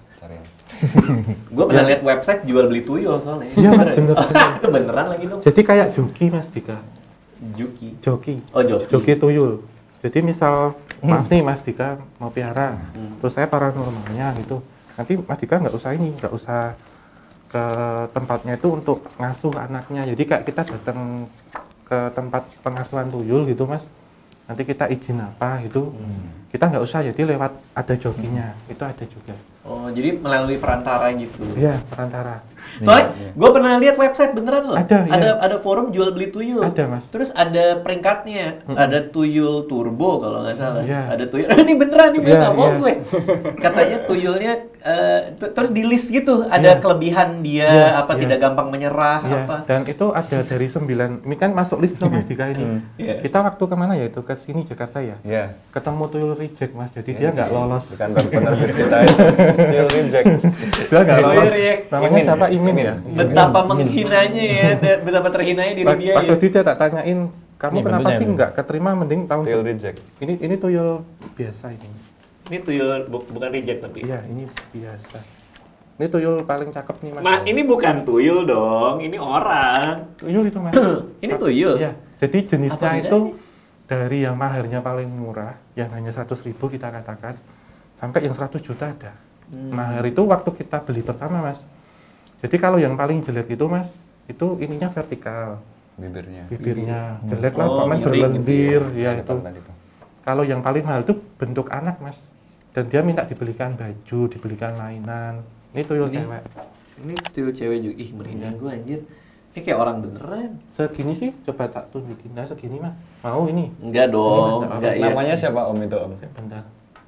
Gua pernah lihat website jual beli tuyul soalnya. Iya mas, bener. Itu beneran lagi dong. Jadi kayak joki mas Dika. Joki. Joki. Oh joki. Joki tuyul. Jadi misal maaf nih Mas Dika mau piara, hmm. terus saya paranormalnya gitu. Nanti Mas Dika nggak usah ini, nggak usah ke tempatnya itu untuk ngasuh anaknya. Jadi kayak kita datang ke tempat pengasuhan tuyul gitu Mas. Nanti kita izin apa gitu. Hmm. Kita nggak usah jadi lewat ada jokinya, hmm. itu ada juga. Oh jadi melalui perantara gitu? Iya perantara. Soalnya iya. Gue pernah lihat website beneran loh. Ada, ada, iya. ada forum jual beli tuyul. Ada mas. Terus ada peringkatnya, hmm. ada tuyul turbo kalau nggak salah. Iya. Ada tuyul. Ini beneran nih, iya, nggak bohong iya. gue. Katanya tuyulnya uh, t- terus di list gitu. Ada iya. Kelebihan dia, iya, apa iya. Tidak gampang menyerah, iya. apa. Dan itu ada dari sembilan. Ini kan masuk list loh mas Dika ini. Hmm. Yeah. Kita waktu kemana ya itu ke sini Jakarta ya. Yeah. Ketemu tuyul reject mas. Jadi yeah, dia nggak lolos. Di kantor penerbit kita tuyul reject. Dia nggak lolos. Namanya siapa Imin ya. Betapa menghinanya ya, betapa terhinanya diri dia ya. Waktu dia tak tanyain, kamu ini kenapa sih nggak keterima mending tahun tuyul reject. Ini ini tuyul biasa ini. Ini tuyul bu, bukan reject tapi. Iya, ini biasa. Ini tuyul paling cakep nih mas. Ma, ini bukan tuyul dong, ini orang. Tuyul itu mas. Ini tuyul. Iya. Jadi jenisnya itu dari yang maharnya paling murah, yang hanya seratus ribu kita katakan, sampai yang seratus juta ada. Hmm. Mahar itu waktu kita beli pertama mas. Jadi kalau yang paling jelek itu mas, itu ininya vertikal. Bibirnya. Bibirnya jelek lah, oh, paman berlendir, gitu. Ya itu. itu. Kalau yang paling mahal itu bentuk anak mas, dan dia minta dibelikan baju, dibelikan mainan. Ini tuyul ini, cewek. Ini tuyul cewek juga, ih merinding gue anjir. Ini kayak orang beneran. Segini sih, coba tak tunjukin. Nah segini mah, mau ini? Enggak dong. Ini, enggak, namanya iya. Siapa om itu om? Bentar.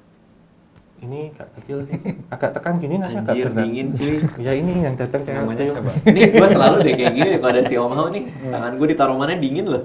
Ini agak kecil sih, agak tekan gini nah agak berat. Dingin cuy. Ya ini yang datang kayak namanya siapa? Ini gue selalu deh kayak gini kalau ada si Om Hao nih, hmm. Tangan gue ditaruh mana dingin loh.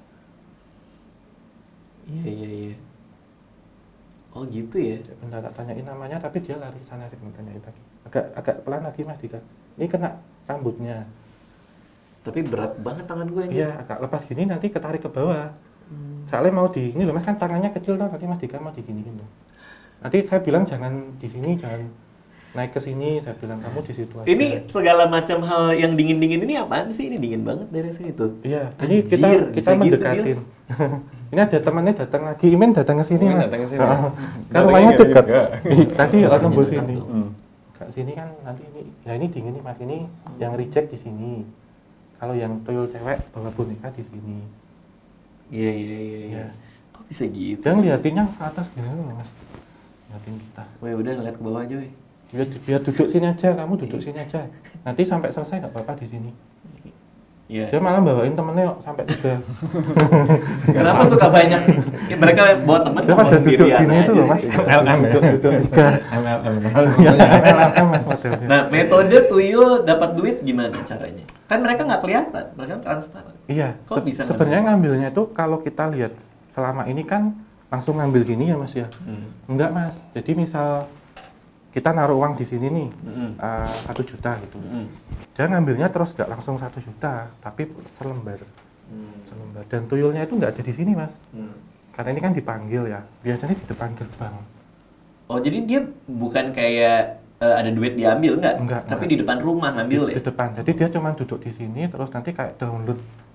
Iya iya iya. Oh gitu ya. Bentar tak tanyain namanya tapi dia lari sana sih tanyain lagi. Agak agak pelan lagi Mas Dika. Ini kena rambutnya. Tapi berat banget tangan gue ini. Iya agak lepas gini nanti ketarik ke bawah. Hmm. Soalnya mau di ini loh Mas kan tangannya kecil tuh nanti Mas Dika mau diginiin loh. Nanti saya bilang jangan di sini, jangan naik ke sini. Saya bilang kamu di situ aja. Ini segala macam hal yang dingin-dingin ini apaan sih? Ini dingin banget dari sini tuh. Iya. Ini Anjir, kita kita mendekatin. Gitu, ini ada temannya datang lagi. Imen datang ke sini mas. Datang ke sini. Kan rumahnya dekat. Tadi orang nembus sini. Ke sini kan nanti ini. Ya ini dingin nih mas. Ini yang reject di sini. Kalau yang tuyul cewek bawa boneka di sini. Iya iya iya. Kok bisa gitu? Jangan liatinnya ke atas gini loh mas. Liatin kita. Weh udah lihat ke bawah aja weh. Biar, biar duduk sini aja, kamu duduk sini aja. Nanti sampai selesai nggak apa-apa di sini. Iya. Dia malah bawain temennya sampai tiga. Kenapa suka banyak? Ya, mereka bawa temen dia pada duduk gini itu loh mas. M L M ya. Duduk tiga. M L M. M L M mas modelnya. Nah metode tuyul dapat duit gimana caranya? Kan mereka nggak kelihatan, mereka transparan. Iya. Kok Se- bisa sebenarnya ngambilnya itu kalau kita lihat selama ini kan langsung ngambil gini ya mas ya. Hmm. Enggak mas. Jadi misal kita naruh uang di sini nih satu mm. uh, juta gitu. Mm. Dia ngambilnya terus nggak langsung satu juta, tapi selembar. Mm. selembar. Dan tuyulnya itu nggak ada di sini mas, mm. karena ini kan dipanggil ya. Biasanya di depan gerbang. Oh jadi dia bukan kayak uh, ada duit diambil nggak? Enggak. Tapi enggak. di depan rumah ngambil di, ya? Di depan. Jadi dia cuma duduk di sini, terus nanti kayak download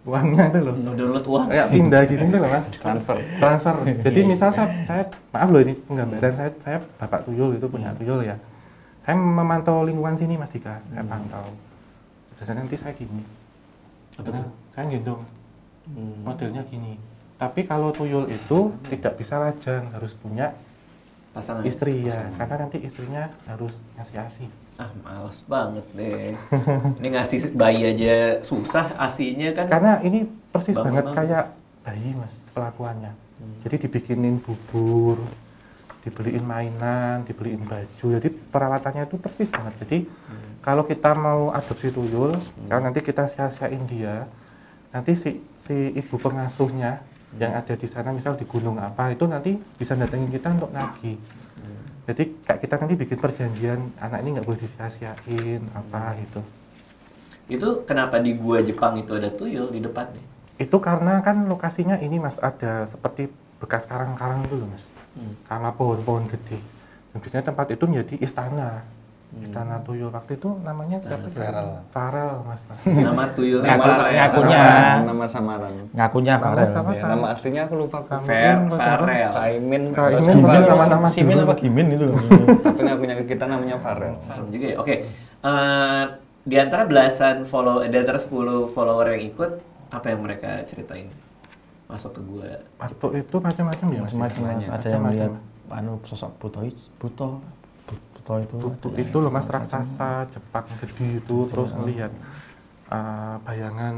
uangnya itu loh. Download uang. Kayak pindah gitu itu loh mas. Transfer. Transfer. Jadi misal saya, saya maaf loh ini penggambaran saya, saya bapak tuyul itu punya tuyul ya. Saya memantau lingkungan sini mas Dika, saya Hmm. pantau. Biasanya nanti saya gini. Apa Nah, tuh? saya gendong. Hmm. Modelnya gini. Tapi kalau tuyul itu tidak bisa lajang, harus punya Pasangan. istri ya, karena nanti istrinya harus ngasih asi. Ah, males banget deh. Ini ngasih bayi aja susah, asinya kan. Karena ini persis Bagus banget banget. kayak bayi mas pelakuannya. Hmm. Jadi dibikinin bubur, dibeliin mainan, dibeliin baju. Jadi perawatannya itu persis banget. Jadi Hmm. kalau kita mau adopsi tuyul, kalau nanti kita sia-siain dia, nanti si si ibu pengasuhnya yang ada di sana, misal di gunung apa, itu nanti bisa datengin kita untuk nagih. Hmm. Jadi kayak kita nanti bikin perjanjian, anak ini nggak boleh disia-siain apa gitu. Itu kenapa di gua Jepang itu ada tuyul di depannya? Itu karena kan lokasinya ini mas, ada seperti bekas karang-karang dulu mas, Hmm. sama pohon-pohon gede. Dan biasanya tempat itu menjadi istana, Hmm. istana tuyul. Waktu itu namanya Istana siapa? ya? Farel. Farel mas. Nama tuyul Ngaku- nama saya. ngakunya. Nama samaran. Ngakunya Nama Farel. sama- ya. sama. Nama aslinya aku lupa. Sama- Fer Mungkin siapa? Farel. Saimin. Saimin, atau Gimin, siapa. nama-nama Simin dulu. apa Gimin itu loh. Tapi ngakunya ke kita namanya Farel. Serem juga ya. Oke. Eh, di antara belasan follow di antara sepuluh follower yang ikut, apa yang mereka ceritain? Masuk ke gua. Waktu itu macam-macam ya mas. Macam-macam mas. Macam-macam. Ada yang lihat anu sosok Buto, Buto, Buto itu. Butuh ada itu yang loh mas, macam-macam. raksasa Jepang gede itu, terus melihat uh, bayangan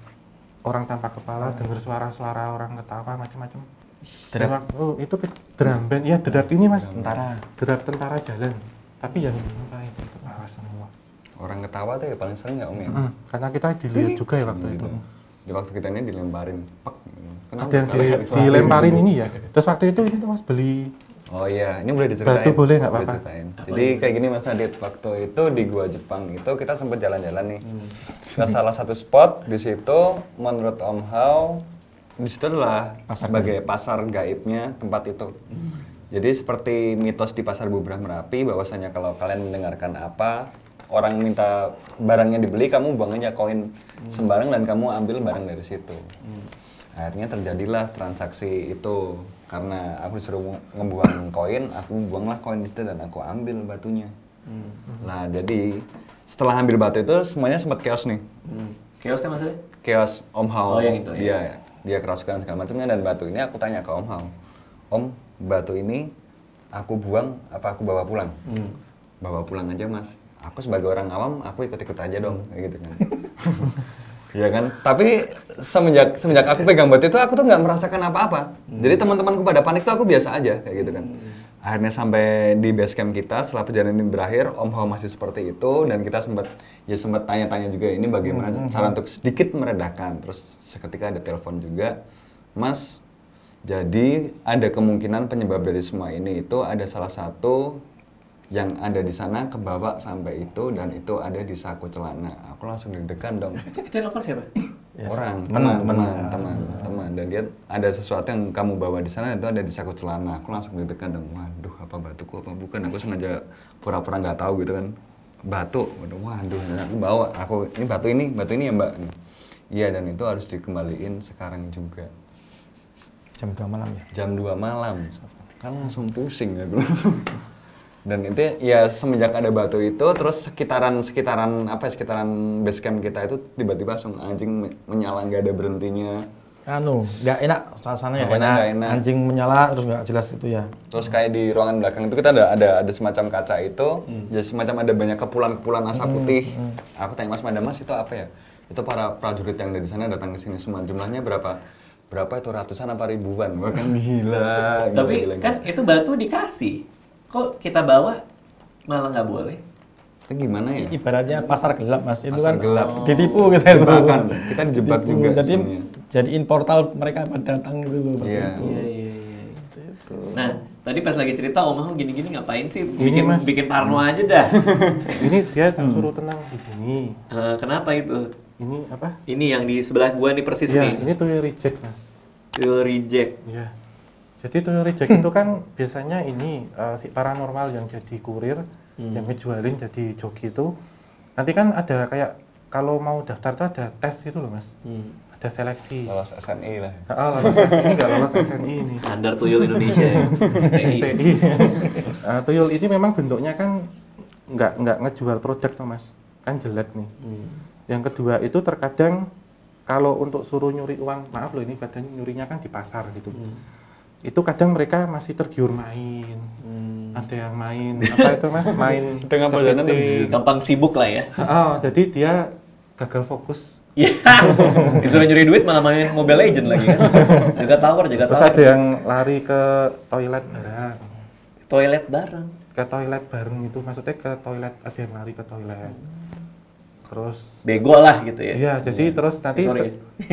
orang tanpa kepala, dengar suara-suara orang ketawa macam-macam. Dan Derap waktu itu ke drum band, iya derap ini mas, tentara. derap tentara jalan. Tapi yang apa itu ketawa semua. Orang ketawa tuh ya paling sering ya Om ya? Mm, karena kita dilihat juga ya waktu itu. Di waktu kita ini dilemparin. Pek. Kenapa? Ada yang di- Kalian- dilemparin ini ya. Terus waktu itu ini tuh mas beli Oh iya, ini boleh diceritain. Batu boleh nggak Boleh apa-apa? ceritain. Jadi kayak gini Mas Adit, waktu itu di gua Jepang itu kita sempat jalan-jalan nih. Ke salah satu spot di situ menurut Om Hao di situ adalah Pasar sebagai pasar gaibnya tempat itu. Jadi seperti mitos di Pasar Bubrah Merapi bahwasanya kalau kalian mendengarkan apa orang minta barangnya dibeli, kamu buang aja koin sembarang dan kamu ambil barang dari situ. Akhirnya terjadilah transaksi itu karena aku disuruh ngebuang koin, aku buanglah koin di situ dan aku ambil batunya. Nah jadi setelah ambil batu itu semuanya sempat chaos nih, Hmm. Chaosnya maksudnya? chaos Om Hao. Oh, yang itu, dia ya. dia kerasukan segala macamnya dan batu ini aku tanya ke Om Hao, Om batu ini aku buang apa aku bawa pulang? Hmm. Bawa pulang aja Mas. Aku sebagai orang awam aku ikut-ikut aja dong kayak gitu kan. Iya kan? Tapi semenjak semenjak aku pegang batu itu aku tuh nggak merasakan apa-apa. Jadi teman-temanku pada panik tuh aku biasa aja kayak gitu kan. Akhirnya sampai di base camp kita setelah perjalanan ini berakhir, Om Hao masih seperti itu dan kita sempat ya sempat tanya-tanya juga ini bagaimana cara untuk sedikit meredakan. Terus seketika ada telepon juga, Mas. Jadi ada kemungkinan penyebab dari semua ini itu ada salah satu yang ada di sana kebawa sampai itu dan itu ada di saku celana. Aku langsung deg-degan dong. Itu telepon siapa? Orang, teman, teman, teman. teman, teman, teman. Dan dia ada sesuatu yang kamu bawa di sana itu ada di saku celana. Aku langsung deg-degan dong. Waduh, apa batuku apa bukan? Aku sengaja pura-pura nggak tahu gitu kan. Batu, waduh, waduh. Dan aku bawa. Aku ini batu ini, batu ini ya Mbak. Iya dan itu harus dikembaliin sekarang juga. Jam dua malam ya. Jam dua malam. Kan langsung pusing aku. Dan itu ya semenjak ada batu itu terus sekitaran sekitaran apa ya, sekitaran base camp kita itu tiba-tiba langsung anjing menyala nggak ada berhentinya. Anu, nggak enak suasananya, Pokoknya enak. nggak enak. Anjing menyala terus nggak jelas itu ya. Terus kayak di ruangan belakang itu kita ada ada ada semacam kaca itu, jadi semacam ada banyak kepulan-kepulan asap putih. Aku tanya Mas Mada, Mas itu apa ya? Itu para prajurit yang dari sana datang ke sini semua. Jumlahnya berapa? Berapa itu ratusan apa ribuan? Wah kan gila. gila, Tapi gila, kan gila. itu batu dikasih. Kok kita bawa malah nggak boleh? Itu gimana ya? Ibaratnya pasar gelap mas, itu Pasar kan gelap. ditipu kita itu. Jebakan. Kita dijebak Ditipu. juga Jadi sebenarnya. jadiin portal mereka pada datang gitu loh. seperti Iya. itu. Iya iya iya. Nah, tadi pas lagi cerita Om Hao gini-gini ngapain sih? Ini, Bikin Mas. bikin parno aja dah. ini dia suruh tenang di sini. Eh, kenapa itu? Ini apa? Ini yang di sebelah gua nih persis Iya, nih. ini tuyul reject mas. Tuyul reject. Iya. Jadi tuyul reject itu kan biasanya ini uh, si paranormal yang jadi kurir, yang ngejualin jadi joki itu. Nanti kan ada kayak kalau mau daftar tuh ada tes gitu loh mas. Hmm. Ada ada seleksi. Lolos S N I lah. Oh, lolos S N I, nggak lolos S N I ini. Standar tuyul Indonesia ya. S T I. S T I. uh, tuyul ini memang bentuknya kan nggak nggak ngejual produk tuh mas, kan jelek nih. Hmm. Yang kedua itu terkadang kalau untuk suruh nyuri uang, maaf loh ini kadang nyurinya kan di pasar gitu. Hmm. Itu kadang mereka masih tergiur main, hmm. ada yang main apa itu mas, main dengan perjalanan gampang sibuk lah ya. Oh, jadi dia gagal fokus. Iya, disuruh nyuri duit malah main Mobile Legend lagi kan. Jaga tower, jaga Terus tower. ada yang lari ke toilet bareng. Toilet bareng? Ke toilet bareng itu, maksudnya ke toilet, ada yang lari ke toilet. Terus bego lah gitu ya? Iya, jadi ya. Terus nanti sorry.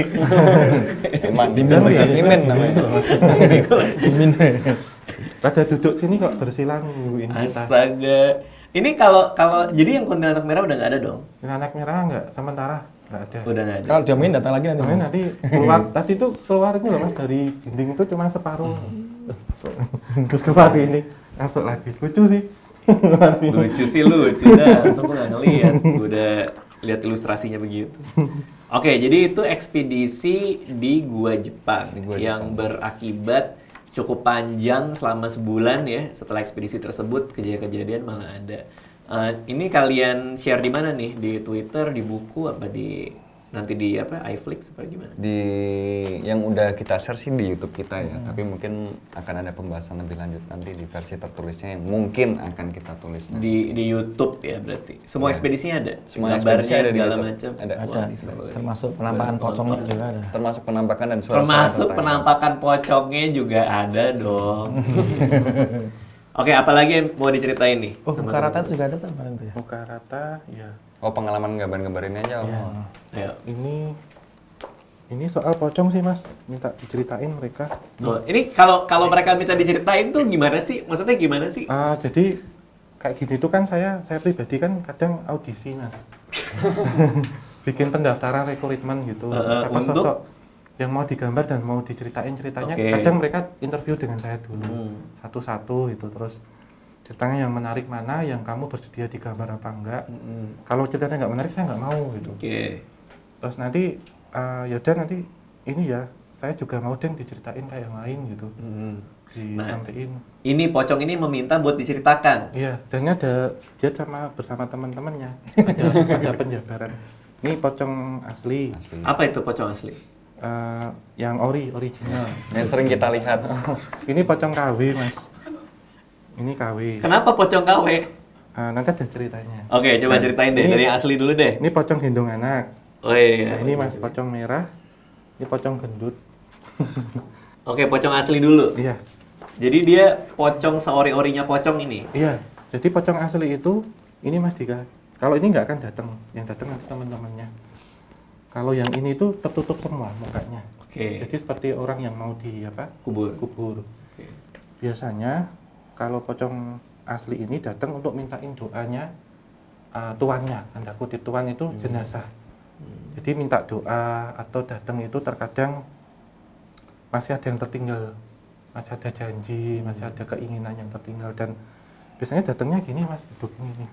Emang dimin ya, dimin namanya. Dimin. Pada duduk sini kok bersilang nungguin kita. Astaga. Ini kalau kalau jadi yang kuntilanak merah udah nggak ada dong? Kuntilanak merah nggak, sementara nggak ada. Udah nggak ada. Kalau dia main datang lagi nanti Main mas. nanti keluar, tadi itu keluar ini loh mas, dari dinding itu cuma separuh. Terus keluar ini, masuk lagi. Lucu sih. Lucu sih lucu dah, untung gue nggak ngeliat, gue udah lihat ilustrasinya begitu. Oke, jadi itu ekspedisi di Gua Jepang Di Gua yang Jepang. berakibat cukup panjang selama sebulan ya. Setelah ekspedisi tersebut kejadian-kejadian malah ada. Uh, ini kalian share di mana nih? Di Twitter, di buku, apa di nanti di apa iFlix apa gimana? Di yang udah kita share sih di YouTube kita ya, hmm. tapi mungkin akan ada pembahasan lebih lanjut nanti di versi tertulisnya yang mungkin akan kita tulis nanti. Di di YouTube ya berarti. Semua Ya. ekspedisinya ada. Semua Gambarnya ekspedisi ada di segala YouTube. macam. Ada. Ada, Wah, seru ya. termasuk penampakan pocongnya juga ada. Termasuk penampakan dan suara. Termasuk penampakan pocongnya juga ada dong. Oke, apalagi yang mau diceritain nih? Oh, sama muka rata teman-teman? itu juga ada tuh kemarin tuh ya? Muka rata, ya. Oh, pengalaman gambar-gambarin aja. Iya. Oh. Ayo. Ini ini soal pocong sih mas, minta diceritain mereka. Oh, ini kalau kalau mereka minta diceritain tuh gimana sih? Maksudnya gimana sih? Uh, jadi kayak gini tuh kan saya saya pribadi kan kadang audisi mas, bikin pendaftaran rekrutmen gitu. Uh, Siapa untuk? sosok yang mau digambar dan mau diceritain ceritanya. Oke. Kadang mereka interview dengan saya dulu Hmm. satu-satu gitu, terus ceritanya yang menarik mana, yang kamu bersedia digambar apa enggak. Hmm. Kalau ceritanya nggak menarik saya nggak mau gitu. Oke. Terus nanti uh, yaudah nanti ini ya saya juga mau deh diceritain kayak yang lain gitu, Hmm. disampaikan. Ini pocong ini meminta buat diceritakan. Iya, dan ada dia sama bersama teman-temannya ada ada penjabaran. Ini pocong asli, Asli. Apa itu pocong asli? uh, yang ori original. Yang sering kita lihat. Ini pocong K W mas. Ini K W. Kenapa pocong K W? Uh, nanti ada ceritanya. Oke, coba Nah, ceritain deh ini- dari yang asli dulu deh. Ini pocong gendong anak. Oh iya. Nah, ini mas pocong merah. Ini pocong gendut. Oke, pocong asli dulu. Iya, Jadi dia pocong seori-orinya pocong ini. iya. Jadi pocong asli itu ini mas Dika. Kalau ini nggak akan datang, yang datang nanti teman-temannya. Kalau yang ini itu tertutup semua mukanya. Oke. Jadi seperti orang yang mau di apa? Kubur. Kubur. Oke. Biasanya kalau pocong asli ini datang untuk mintain doanya uh, tuannya, tanda kutip tuan itu jenazah. Hmm. Jadi minta doa atau datang itu terkadang masih ada yang tertinggal, masih ada janji, masih ada keinginan yang tertinggal dan biasanya datangnya gini mas, begini nih.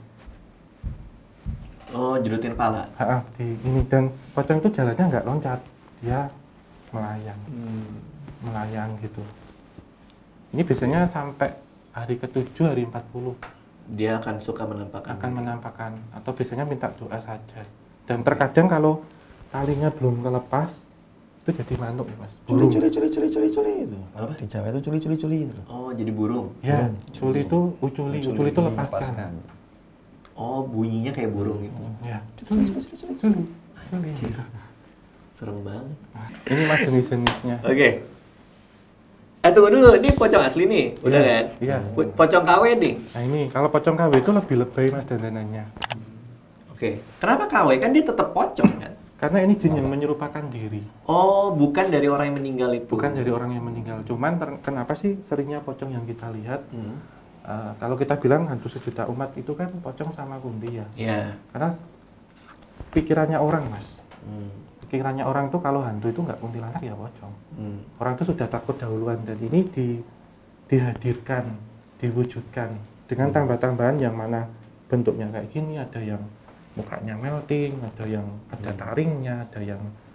Oh, judutin pala. Ha, di ini dan pocong itu jalannya nggak loncat, dia melayang, Hmm. melayang gitu. Ini biasanya sampai hari ketujuh, hari empat puluh Dia akan suka menampakkan. akan menampakkan atau biasanya minta doa saja. Dan terkadang kalau talinya belum kelepas itu jadi manuk ya mas. Culi Burung. culi culi culi culi culi itu. Apa? Di Jawa itu culi culi culi itu. Oh, jadi burung. Ya, culi itu uculi, uculi itu lepaskan. Oh, bunyinya kayak burung gitu. Ya, Culi culi culi culi. culi, culi. Serem banget. Ini mas jenis-jenisnya. Oke. Eh tunggu dulu, ini pocong asli nih, udah Iya, kan? iya. Po- Pocong K W nih. Nah ini kalau pocong K W itu lebih lebay mas dandanannya. Oke. Kenapa K W? Kan dia tetap pocong kan? Karena ini jin yang menyerupakan diri, Oh, bukan dari orang yang meninggal itu. bukan dari orang yang meninggal. Cuman ter- kenapa sih seringnya pocong yang kita lihat? Hmm. Uh, kalau kita bilang hantu sejuta umat itu kan pocong sama kunti ya. Iya. Karena pikirannya orang mas. Hmm. Pikirannya orang tuh kalau hantu itu nggak kuntilanak ya pocong. Hmm. Orang itu sudah takut dahuluan dan ini di, dihadirkan, diwujudkan dengan tambah-tambahan yang mana bentuknya kayak gini, ada yang mukanya melting, ada yang ada taringnya, ada yang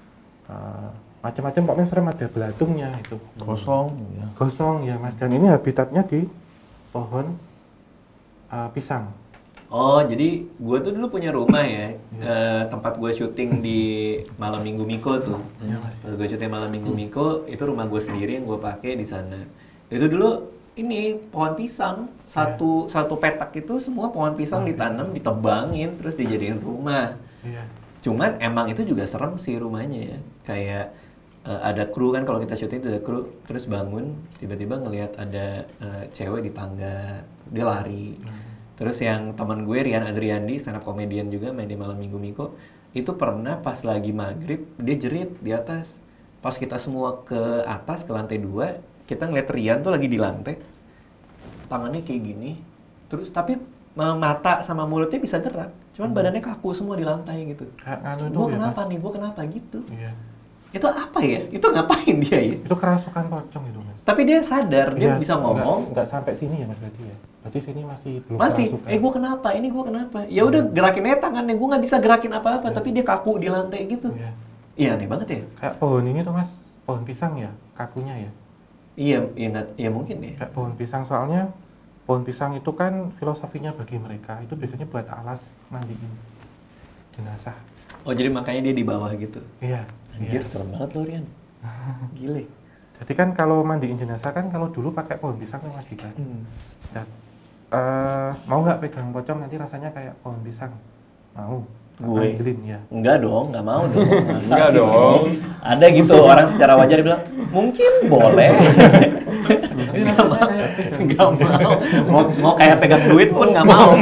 uh, macam-macam pokoknya serem, ada belatungnya itu. Gosong ya. Gosong ya Mas, dan ini habitatnya di pohon uh, pisang. Oh, jadi gue tuh dulu punya rumah ya, eh, tempat gue syuting di Malam Minggu Miko tuh. Iya, Mas. Gue syuting Malam Minggu Miko, itu rumah gue sendiri yang gue pakai di sana. Itu dulu ini pohon pisang, satu satu petak itu semua pohon pisang ditanam, ditebangin, terus dijadiin rumah. Iya. Cuman emang itu juga serem sih rumahnya ya. Kayak eh, ada kru kan, kalau kita syuting itu ada kru, terus bangun tiba-tiba ngelihat ada eh, cewek di tangga, dia lari. Terus yang teman gue Rian Adriandi, stand up comedian juga main di Malam Minggu Miko, itu pernah pas lagi maghrib dia jerit di atas. Pas kita semua ke atas ke lantai dua, kita ngeliat Rian tuh lagi di lantai, tangannya kayak gini, terus tapi eh, mata sama mulutnya bisa gerak, cuman badannya kaku semua di lantai gitu. Kayak nganu itu Gue ya, kenapa Mas? nih, gue kenapa gitu? Iya. Itu apa ya? Itu ngapain dia ya? Itu kerasukan pocong itu Mas. Tapi dia sadar, dia Iya, bisa ngomong. Nggak, nggak sampai sini ya Mas berarti ya. Berarti sini masih belum Masih, kerasukan. eh gue kenapa? Ini gue kenapa? Ya udah gerakin aja tangannya, gue nggak bisa gerakin apa-apa, tapi dia kaku di lantai gitu. Iya. Iya aneh banget ya. Kayak pohon ini tuh Mas, pohon pisang ya, kakunya ya. Iya, iya nggak, ya mungkin ya. Kayak pohon pisang, soalnya pohon pisang itu kan filosofinya bagi mereka itu biasanya buat alas mandiin jenazah. Oh jadi makanya dia di bawah gitu. Iya. Anjir iya. serem banget loh Rian. Gile. Jadi kan kalau mandiin jenazah kan kalau dulu pakai pohon pisang kan Mas Dika. Hmm. Dan, eh, mau nggak pegang pocong nanti rasanya kayak pohon pisang? Mau? Gue? Ambilin ya. Enggak dong, nggak mau dong. Masa Enggak sih? dong. Ada gitu orang secara wajar bilang, mungkin boleh. Nggak mau, nggak mau. Mau, mau kayak pegang duit pun nggak mau.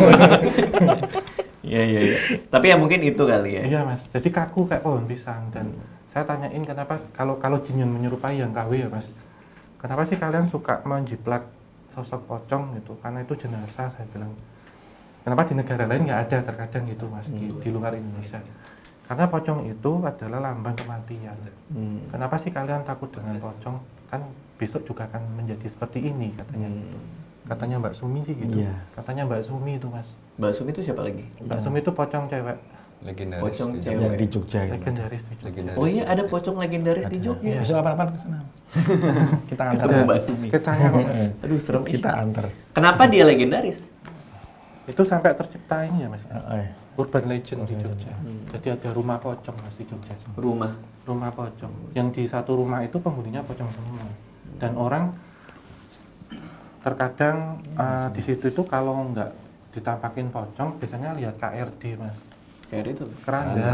Iya iya iya. Tapi ya mungkin itu kali ya. Iya Mas. Jadi kaku kayak pohon pisang dan saya tanyain kenapa kalau kalau jin yang menyerupai yang K W ya Mas. Kenapa sih kalian suka menjiplak sosok pocong gitu? Karena itu jenazah saya bilang. Kenapa di negara lain nggak ada terkadang gitu Mas di, di luar Indonesia? Karena pocong itu adalah lambang kematian. Hmm. Kenapa sih kalian takut dengan pocong? Kan besok juga akan menjadi seperti ini katanya. Hmm. Katanya Mbak Sumi sih gitu. Iya. Katanya Mbak Sumi itu Mas. Mbak Sumi itu siapa lagi? Mbak Sumi itu pocong cewek Legendaris Pocong di cewek. Jogja. Yang di Jogja gitu. legendaris di Jogja. Legendaris. Oh iya ada pocong legendaris di Ada. Jogja. Besok kapan-kapan ke sana. Kita antar. Ketemu Mbak Sumi. Sketsanya kok, Mas. Aduh serem ih. Kita antar. Kenapa dia legendaris? Itu sampai tercipta ini ya Mas. Heeh. Urban legend di Urban Jogja. Hmm. Jadi ada rumah pocong Mas di Jogja. Rumah. Rumah pocong. Yang di satu rumah itu penghuninya pocong semua. Dan orang terkadang uh, di situ itu kalau nggak ditampakin pocong biasanya lihat K R D Mas. Kayak itu. Keranda.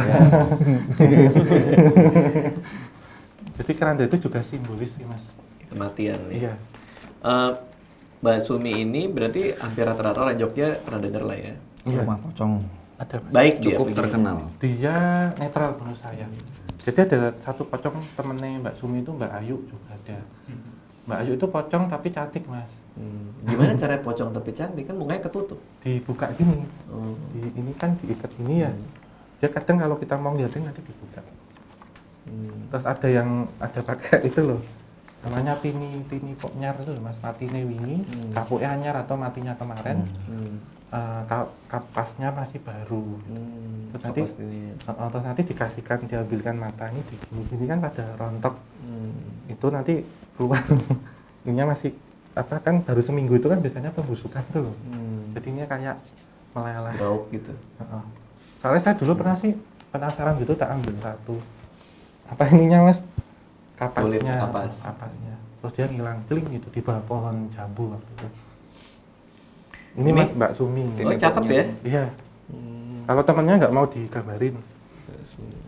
Jadi keranda itu juga simbolis sih Mas. Kematian nih. Iya. Eh, Mbak Sumi ini berarti hampir rata-rata orang Jogja pernah denger lah ya. Iya. Rumah pocong. Ada Mas. Baik dia. Cukup begini. terkenal. Dia netral menurut saya. Jadi ada satu pocong temennya Mbak Sumi itu Mbak Ayu juga ada. Mbak Ayu itu pocong tapi cantik Mas. Hmm. Gimana cara pocong tapi cantik kan mukanya ketutup. Dibuka gini. Oh. Di, ini kan diikat ini ya. Dia kadang kalau kita mau liatin nanti dibuka. Hmm. Terus ada yang ada pakai itu loh. Namanya pini pini poknyar itu loh, Mas. Matine wingi, Hmm. kapuknya anyar atau matinya kemarin. Hmm. eh, ka- kapasnya masih baru. Hmm. Terus nanti Kapas ini. eh, terus nanti dikasihkan diambilkan matanya di gini-gini kan pada rontok. Hmm. Itu nanti keluar ininya masih apa kan baru seminggu itu kan biasanya pembusukan tuh loh. Hmm. Jadinya kayak meleleh. Gauk gitu. Heeh. Soalnya saya dulu pernah sih penasaran gitu tak ambil satu apa ininya Mas Kulit kapasnya kapas. kapasnya terus dia ngilang keling gitu di bawah pohon jambu waktu itu. Ini, Ini? Mas Mbak Sumi ini. Oh cakep ya. Iya. Hmm. Kalau temennya nggak mau digambarin. Mbak Sumi.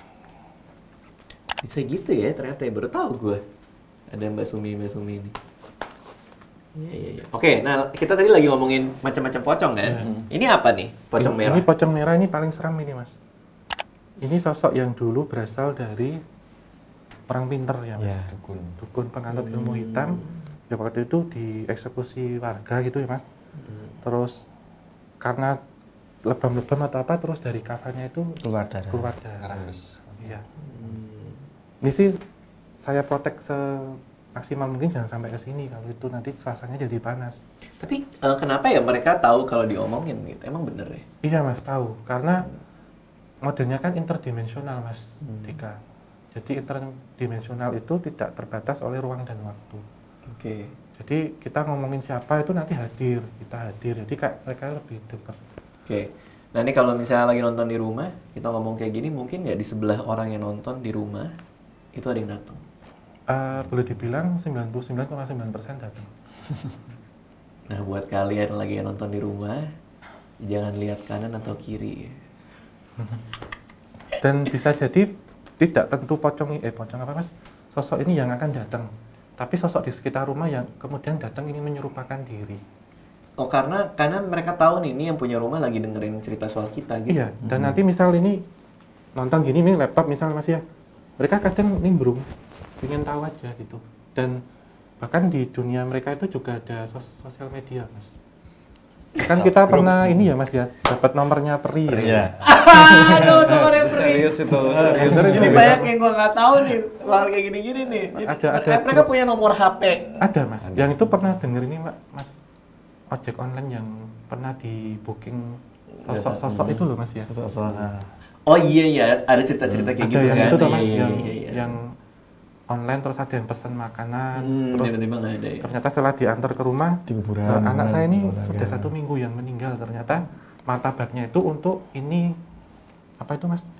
Bisa gitu ya ternyata ya, baru tahu gue. Ada Mbak Sumi, Mbak Sumi ini. Iya, iya, iya. Oke, nah kita tadi lagi ngomongin macam-macam pocong kan? Iya. Ini apa nih? Pocong ini, merah. Ini pocong merah ini paling seram ini Mas. Ini sosok yang dulu berasal dari orang pinter ya Mas. Iya. Dukun. Dukun penganut Hmm. ilmu hitam. Ya waktu itu dieksekusi warga gitu ya Mas. Hmm. Terus karena lebam-lebam atau apa terus dari kafannya itu Keluar darah. keluar darah. Ngerembes. Iya. Hmm. Ini sih saya protek semaksimal mungkin jangan sampai ke sini kalau itu nanti suasananya jadi panas. Tapi eh, kenapa ya mereka tahu kalau diomongin gitu? Emang bener ya? Iya Mas tahu karena modelnya kan interdimensional Mas Hmm. Dika. Jadi interdimensional itu tidak terbatas oleh ruang dan waktu. Oke. Okay. Jadi kita ngomongin siapa itu nanti hadir, kita hadir. Jadi kayak mereka lebih dekat. Oke. Okay. Nah ini kalau misalnya lagi nonton di rumah, kita ngomong kayak gini, mungkin nggak di sebelah orang yang nonton di rumah itu ada yang datang? Uh, boleh dibilang sembilan puluh sembilan koma sembilan persen datang. Nah buat kalian lagi yang nonton di rumah, jangan lihat kanan atau kiri. Dan bisa jadi tidak tentu pocong eh pocong apa mas, sosok ini yang akan datang, tapi sosok di sekitar rumah yang kemudian datang ini menyerupakan diri. Oh karena karena mereka tahu nih, ini yang punya rumah lagi dengerin cerita soal kita gitu. Iya. Dan hmm. nanti misal ini nonton gini nih laptop misal mas ya, mereka kadang nimbrung, ingin tahu aja gitu. Dan bahkan di dunia mereka itu juga ada sos sosial media mas. Kan kita grup. Pernah ini ya mas ya, dapat nomornya peri. Peri ya. Aduh, nomornya peri. Serius itu. Serius. Ini banyak yang gua nggak tahu nih soal kayak gini-gini nih. Ada, ada. Mereka punya nomor H P. Ada mas. Ada. Yang itu pernah denger ini mas, ojek online yang pernah di booking sosok-sosok itu loh mas ya. Sosok. Oh iya iya, ada cerita-cerita kayak ada gitu yang kan. Itu tuh mas, iya, yang, iya, iya. yang online terus ada yang pesan makanan, hmm, terus tiba-tiba nggak ada ya. Ternyata setelah diantar ke rumah, di kuburan, uh, anak saya ini kuburan, sudah ya. satu minggu yang meninggal. Ternyata martabaknya itu untuk ini apa itu mas?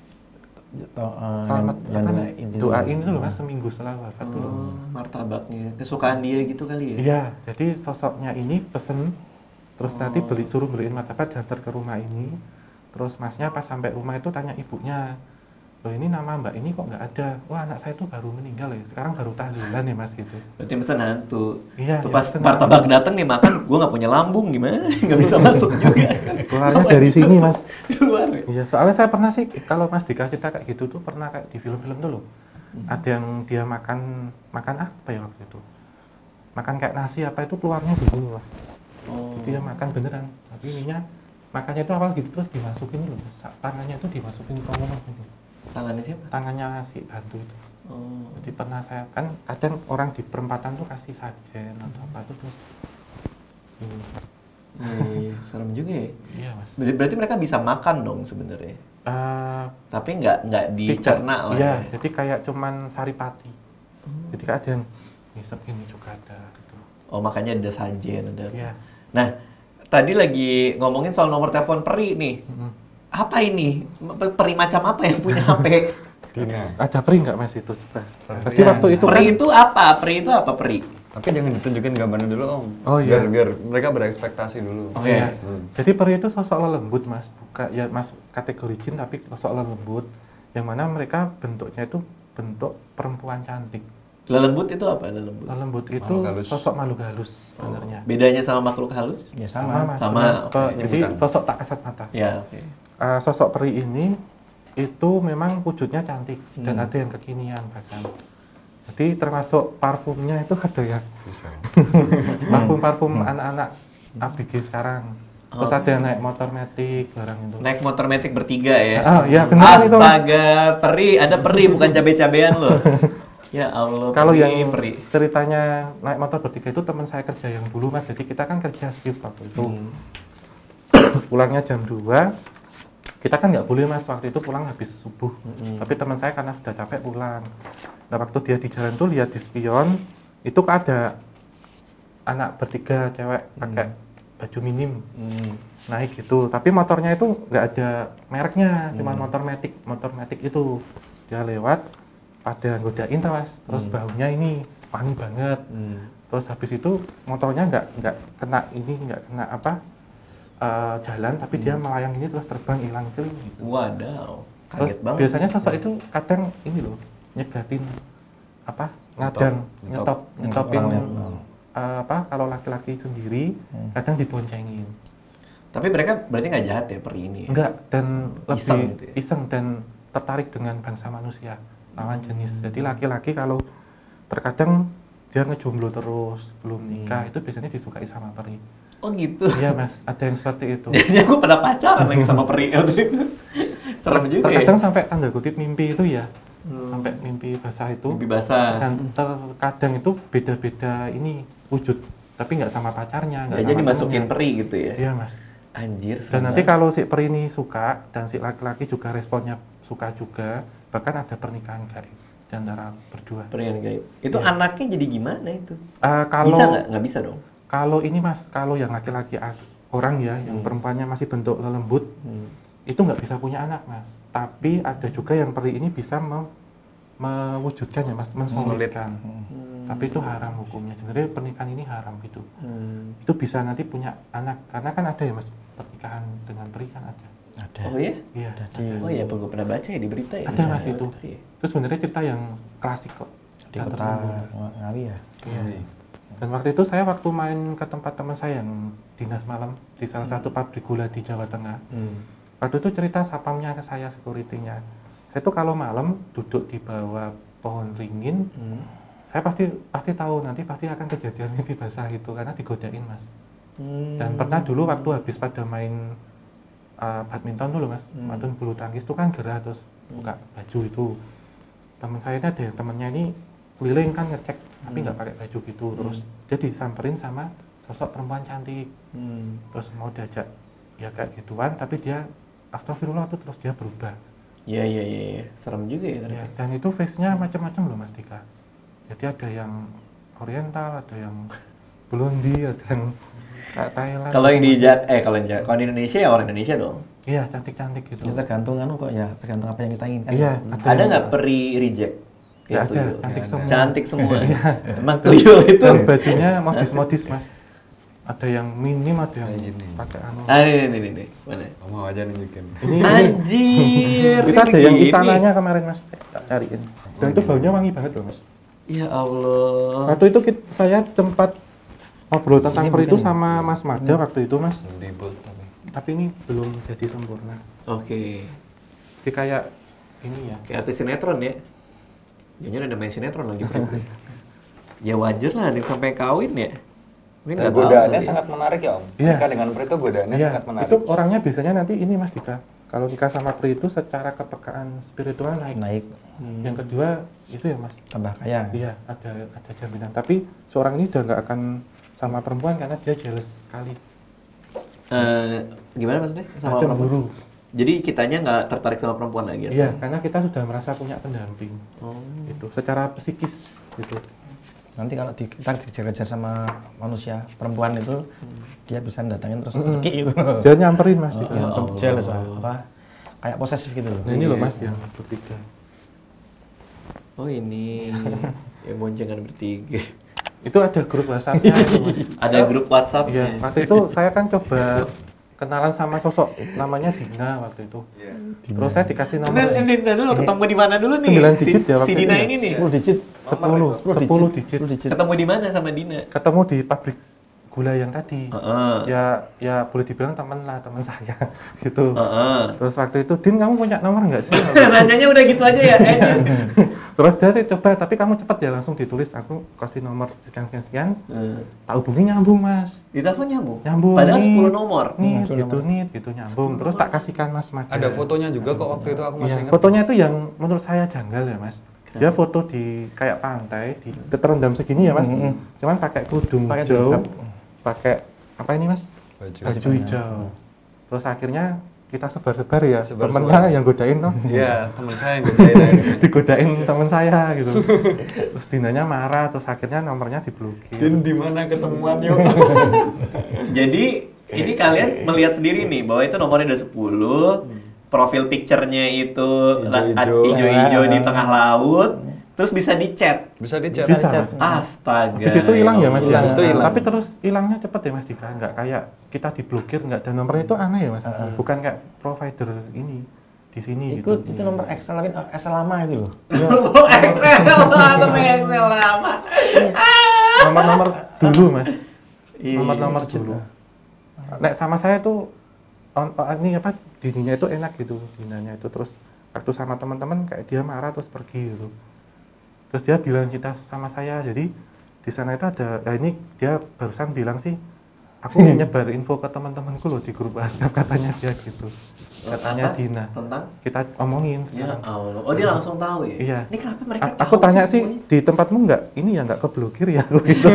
Selamat yang apa doain, doain itu loh mas seminggu setelah wafat tuh. Oh, martabaknya kesukaan dia gitu kali ya? Iya, jadi sosoknya ini pesen, terus oh. nanti beli suruh beliin martabak diantar ke rumah ini, terus masnya pas sampai rumah itu tanya ibunya, loh ini nama mbak ini kok nggak ada, wah anak saya tuh baru meninggal ya, sekarang baru tahlilan ya mas gitu. Berarti pesan hantu. Iya. Tuh Ya, pas martabak datang nih makan, gue nggak punya lambung gimana, nggak bisa masuk juga. Keluarnya dari sini mas. Keluar. Iya, soalnya saya pernah sih kalau mas Dika cerita kayak gitu tuh pernah kayak di film-film dulu. Hmm. Ada yang dia makan makan apa ya waktu itu? Makan kayak nasi apa itu keluarnya begini mas. Oh. Jadi dia makan beneran, tapi ininya makannya itu awal gitu terus dimasukin loh, tangannya itu dimasukin ke ngomong gitu. Tangannya siapa? Tangannya si hantu itu. Oh. Jadi pernah saya kan kadang orang di perempatan tuh kasih sajen atau apa itu terus. Hmm. Iya, serem juga ya. Iya mas. Berarti, berarti mereka bisa makan dong sebenarnya. Uh, Tapi nggak nggak dicerna lah. Iya, ya. jadi kayak cuman saripati. Hmm. Jadi kadang ngisep ini juga ada. Gitu. Oh makanya ada sajen ada. Iya. Nah tadi lagi ngomongin soal nomor telepon peri nih. Hmm. Apa ini? Peri macam apa yang punya H P? Dina. Ada peri nggak mas itu? Berarti ya. Waktu itu peri kan, itu apa? Peri itu apa peri? Tapi jangan ditunjukin gambarnya dulu om. Oh iya. Biar, biar mereka berekspektasi dulu. Oh iya. Hmm. Jadi peri itu sosok lelembut mas, bukan ya mas kategori jin tapi sosok lelembut, yang mana mereka bentuknya itu bentuk perempuan cantik. Lelembut itu apa lelembut? Lelembut itu makhluk sosok makhluk halus sebenarnya. Oh. Bedanya sama makhluk halus? Ya sama. Sama. Sama. Okay. Jadi sosok tak kasat mata. Ya. Oke. Okay. Uh, sosok peri ini itu memang wujudnya cantik hmm. dan ada yang kekinian bahkan. Jadi termasuk parfumnya itu ada ya. Parfum-parfum hmm. anak-anak A B G sekarang. Terus oh. ada yang naik motor metik barang itu. Naik motor metik bertiga ya? Oh iya benar itu. Astaga, peri, ada peri bukan cabe-cabean loh. Ya Allah. Kalau peri, yang peri. ceritanya naik motor bertiga itu teman saya kerja yang dulu mas. Jadi kita kan kerja shift waktu itu. Hmm. Pulangnya jam dua. Kita kan nggak boleh mas waktu itu pulang habis subuh. Hmm. Tapi teman saya karena sudah capek pulang. Nah waktu dia di jalan tuh lihat di spion itu ada anak bertiga cewek pakai hmm. baju minim hmm. naik gitu. Tapi motornya itu nggak ada mereknya, hmm. cuma motor metik, motor metik itu dia lewat pada godain mas. Terus hmm. baunya ini wangi banget. Hmm. Terus habis itu motornya nggak nggak kena ini nggak kena apa uh, jalan, tapi hmm. dia melayang ini terus terbang hilang gitu. Wadaw. Terus banget. Biasanya sosok itu kadang ini loh nyegatin apa ngadang nyetop nyetopin uh, apa kalau laki-laki sendiri hmm. kadang diboncengin. Tapi mereka berarti nggak jahat ya peri ini? Ya? Enggak, dan lebih iseng, gitu ya? iseng dan tertarik dengan bangsa manusia lawan jenis. Hmm. Jadi laki-laki kalau terkadang dia ngejomblo terus belum nikah hmm. itu biasanya disukai sama peri. Oh gitu? Iya mas, ada yang seperti itu. Jadi aku pada pacaran lagi sama peri waktu itu. Serem juga ya? Terkadang sampai tanda kutip mimpi itu ya. Hmm. Sampai mimpi basah itu. Mimpi basah. Dan terkadang itu beda-beda ini wujud. Tapi nggak sama pacarnya. Ya, jadi masukin peri gitu ya? Iya mas. Anjir. Dan nanti kalau si peri ini suka dan si laki-laki juga responnya suka juga, bahkan ada pernikahan gaib. di antara berdua. Pernikahan gaib. Itu Iya. anaknya jadi gimana itu? Uh, kalau Bisa nggak? Nggak bisa dong. Kalau ini mas, kalau yang laki-laki as orang ya, yang Hmm. perempuannya masih bentuk lelembut, Hmm. itu nggak bisa punya anak mas. Tapi ada juga yang peri ini bisa me mewujudkan ya mas, mensolidkan. Hmm. Tapi itu haram hukumnya. Sebenarnya pernikahan ini haram gitu. Hmm. Itu bisa nanti punya anak, karena kan ada ya mas pernikahan dengan peri kan ada. Ada. Oh iya? Iya. Ada ada. di Oh iya, gue pernah baca ya di berita ya. Ada mas itu. Iya. Itu sebenarnya cerita yang klasik kok. di Dan kota tersembunyi. Ng- Ngawi ya. Iya. Dan waktu itu saya waktu main ke tempat teman saya yang dinas malam di salah satu pabrik gula di Jawa Tengah. Hmm. Waktu itu cerita sapamnya ke saya, security-nya. Saya tuh kalau malam duduk di bawah pohon ringin, Hmm. saya pasti pasti tahu nanti pasti akan kejadian mimpi basah itu karena digodain mas. Hmm. Dan pernah dulu waktu habis pada main uh, badminton dulu mas, Hmm. badminton bulu tangkis itu kan gerah terus buka baju itu. Teman saya ini ada yang temennya ini keliling kan ngecek tapi Hmm. nggak pakai baju gitu, terus dia disamperin sama sosok perempuan cantik, Hmm. terus mau diajak ya kayak gituan tapi dia astagfirullah tuh terus dia berubah. Iya iya iya, iya. Serem juga ya Ya, ternyata. dan itu face-nya macam-macam loh Mas Dika. Jadi ada yang oriental, ada yang blondie, ada yang kayak Thailand. Kalau yang di Jak- eh kalau yang Jak- kalau di Indonesia ya orang Indonesia dong. Iya, cantik-cantik gitu. Ya tergantung anu kok ya, tergantung apa yang kita inginkan. Iya, Ada yang- nggak peri reject? Nggak Kayak ada, tuyul? cantik Nggak ada. semua. Cantik semua. Emang tuyul itu. Dan bajunya modis-modis Mas. Ada yang minim, ada yang Kayak gini. pakai anu. Ah ini ini ini, ini. Mana? Kamu aja nunjukin. Ini, ini Anjir. kita ini ada yang begini. istananya kemarin Mas. Tak cariin. Dan itu baunya wangi banget loh Mas. Ya Allah. Waktu itu kita, saya sempat ngobrol tentang Ini peri itu bukan sama Mas Mada waktu itu Mas. Belum dibut tapi. Tapi ini belum jadi sempurna. Oke. Jadi kayak ini ya. Kayak artis sinetron ya. Jangan ada main sinetron lagi. Ya wajar lah ada yang sampai kawin ya. Mungkin Nah, nggak tahu godaannya kali ya. sangat menarik ya Om. Iya. Nikah dengan peri itu godaannya Iya, sangat menarik. itu orangnya biasanya nanti ini Mas Dika. Kalau nikah sama peri itu secara kepekaan spiritual naik. Naik, Yang kedua itu ya Mas. tambah kaya. Iya, ada ada jaminan. Tapi seorang ini udah nggak akan sama perempuan karena dia jealous sekali. Eh, gimana maksudnya? Sama Macam perempuan? buru. Jadi kitanya nggak tertarik sama perempuan lagi atau? Iya, karena kita sudah merasa punya pendamping. Oh. Itu secara psikis gitu. Nanti kalau di, kita dikejar-kejar sama manusia perempuan itu, dia bisa datangin terus cekik gitu. Dia nyamperin Mas Dika. Ya, macam jealous lah, apa kayak posesif gitu loh. Nah, ini loh Mas yang bertiga. Oh ini yang boncengan bertiga. Itu ada grup WhatsApp-nya itu Mas. Ada grup WhatsApp. Iya, waktu itu saya kan coba kenalan sama sosok namanya Dina waktu itu. Iya. Terus saya dikasih Ini, nomor ini, ini dulu ketemu di mana dulu nih? Sembilan Si- digit ya waktu Si Dina itu ya? ini nih. sepuluh digit. sepuluh, sepuluh sepuluh digit. digit. sepuluh digit. Ketemu di mana sama Dina? Ketemu di pabrik gula yang tadi. Heeh. Ya, ya boleh dibilang teman lah, teman saya gitu. Heeh. Terus waktu itu, Din kamu punya nomor nggak sih? Nanyanya udah gitu aja ya. Eh, Din. Terus dia coba, tapi kamu cepet ya langsung ditulis. Aku kasih nomor sekian sekian sekian. Eh, Tak hubungi nyambung Mas. Di telepon nyambung. Nyambung. Padahal nih. sepuluh nomor. Nih, sepuluh gitu nih, gitu nyambung. Terus tak kasihkan Mas Mada. Ada fotonya juga kok waktu itu aku masih Iya, ingat. fotonya itu yang menurut saya janggal ya Mas. Dia foto di kayak pantai, di terendam segini ya Mas. Cuman pakai kerudung Pakai hijau, jilbab. pakai apa ini Mas? Baju. Baju hijau. Terus akhirnya kita sebar-sebar ya, Sebar-sebar. temennya yang godain tuh. Iya, teman saya yang godain ini. Digodain teman saya gitu. Terus Dinanya marah, terus akhirnya nomornya diblokir. Din di mana ketemuan yuk? Jadi ini kalian melihat sendiri nih bahwa itu nomornya udah sepuluh, profil picture-nya itu la- Hijau-hijau. hijau-hijau di tengah laut, terus bisa di-chat. Bisa dicet. Bisa, Bisa. Mas. Astaga. Habis itu hilang ya Mas ya. Habis itu hilang. Tapi terus hilangnya cepet ya Mas Dika, nggak kayak kita diblokir nggak ada nomornya itu aneh ya Mas. Bukan kayak provider ini di sini Ikut gitu. itu nomor Excel tapi eh, Excel lama itu loh. Oh, Excel atau Excel lama. Nomor-nomor dulu Mas. Iya. Nomor-nomor dulu. Nek sama saya tuh on, on- ini apa dininya itu enak gitu, dinanya itu terus waktu sama teman-teman kayak dia marah terus pergi gitu. Terus dia bilang kita sama saya, jadi di sana itu ada, ya ini dia barusan bilang sih, aku nyebar info ke teman-temanku loh di grup WhatsApp katanya dia gitu. Katanya Atas Dina. Tentang? Kita omongin. Ya sekarang. Allah. Oh dia langsung tahu ya? Iya. Ini kenapa mereka A- tahu aku tanya sih semuanya? di tempatmu nggak, ini ya nggak keblokir ya gitu.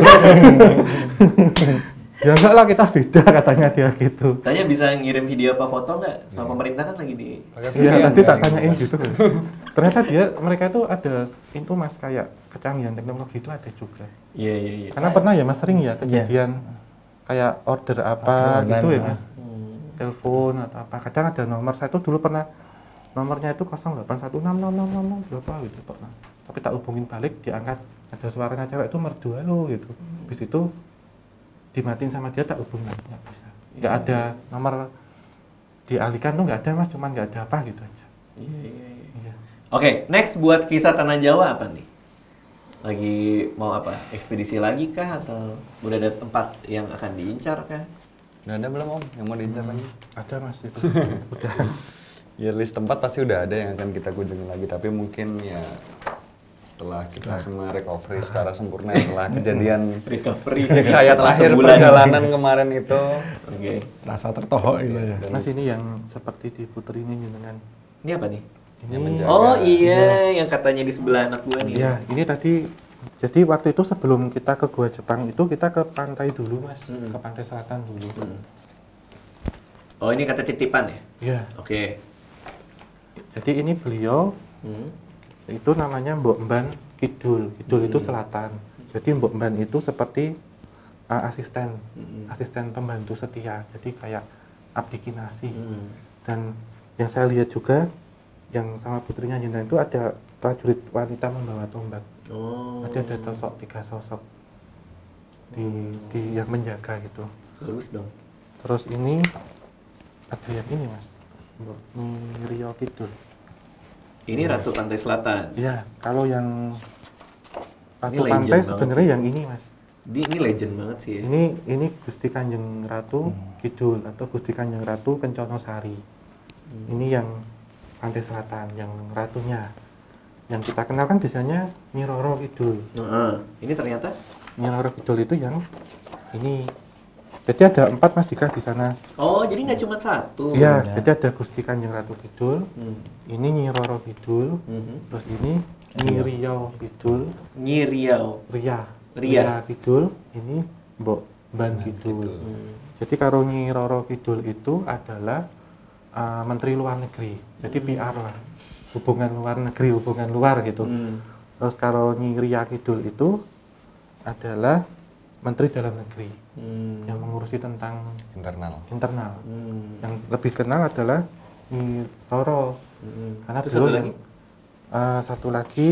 Ya enggak lah kita beda katanya dia gitu. Tanya bisa ngirim video apa foto nggak? Sama pemerintah kan lagi di... Pakai Iya V P N nanti ya, tak gitu. tanyain gitu. ternyata dia mereka itu ada itu mas kayak kecanggihan teknologi itu ada juga. Iya iya iya. Karena pernah ya mas sering ya kejadian kayak order apa Order gitu online, ya mas, Hmm. telepon atau apa. Kadang ada nomor saya tuh dulu pernah nomornya itu nol delapan satu enam enam enam enam berapa gitu pernah. Tapi tak hubungin balik diangkat ada suaranya cewek itu merdu halo gitu. Habis itu dimatiin sama dia tak hubungin nggak bisa. Nggak ada nomor dialihkan tuh nggak ada mas, cuman nggak ada apa gitu aja. Iya iya iya. Iya. Oke, next buat kisah Tanah Jawa apa nih? Lagi mau apa? Ekspedisi lagi kah atau udah ada tempat yang akan diincar kah? Udah ada belum om yang mau diincar lagi? Ada mas itu. Udah. Ya list tempat pasti udah ada yang akan kita kunjungi lagi, tapi mungkin ya setelah kita semua recovery secara sempurna setelah kejadian Recovery kayak setelah terakhir sebulan. perjalanan kemarin itu. Oke. Rasa tertohok gitu ya. Mas ini yang seperti di putri ini dengan Ini apa nih? ini. Yang menjaga. Oh iya, yang katanya di sebelah anak gua nih. Iya, ini tadi jadi waktu itu sebelum kita ke Gua Jepang itu kita ke pantai dulu mas, Hmm. ke pantai selatan dulu. Hmm. Oh ini kata titipan ya? Iya. Oke. Jadi ini beliau Hmm. itu namanya Mbok Mban Kidul. Kidul itu Hmm. selatan. Jadi Mbok Mban itu seperti uh, asisten, Hmm. asisten pembantu setia. Jadi kayak abdi kinasi. Hmm. Dan yang saya lihat juga yang sama putrinya Jinda itu ada prajurit wanita membawa tombak. Oh. Ada ada sosok tiga sosok di, di yang menjaga gitu. Bagus dong. Terus ini ada yang ini mas, Mbok Rio Kidul. Ini Ratu Pantai Selatan. Iya, kalau yang Ratu legend Pantai banget sebenarnya sih. yang ini mas. Di, ini legend banget sih ya. Ini ini Gusti Kanjeng Ratu Kidul atau Gusti Kanjeng Ratu Kenconosari. Ini yang Pantai Selatan, yang ratunya. Yang kita kenal kan biasanya Nyi Roro Kidul. Nah, ini ternyata Nyi Roro Kidul itu yang ini. Jadi ada empat mas Dika di sana. oh jadi nggak cuma satu. Iya, ya. jadi ada Gusti Kanjeng Ratu Kidul. Hmm. Ini Nyi Roro Kidul. Mhm. Terus ini Nyi Riau Kidul. Nyi Riau. Ria. Ria. Kidul. Ini Mbok Mban Kidul. Hmm. Jadi kalau Nyi Roro Kidul itu adalah uh, Menteri Luar Negeri. Jadi P R lah. Hubungan luar negeri, hubungan luar gitu. Hmm. Terus kalau Nyi Ria Kidul itu adalah Menteri Dalam Negeri Hmm. yang mengurusi tentang Internal. internal. Hmm. Yang lebih kenal adalah Nyi Roro. Hmm. Karena Terus beliau satu yang lagi? uh, satu lagi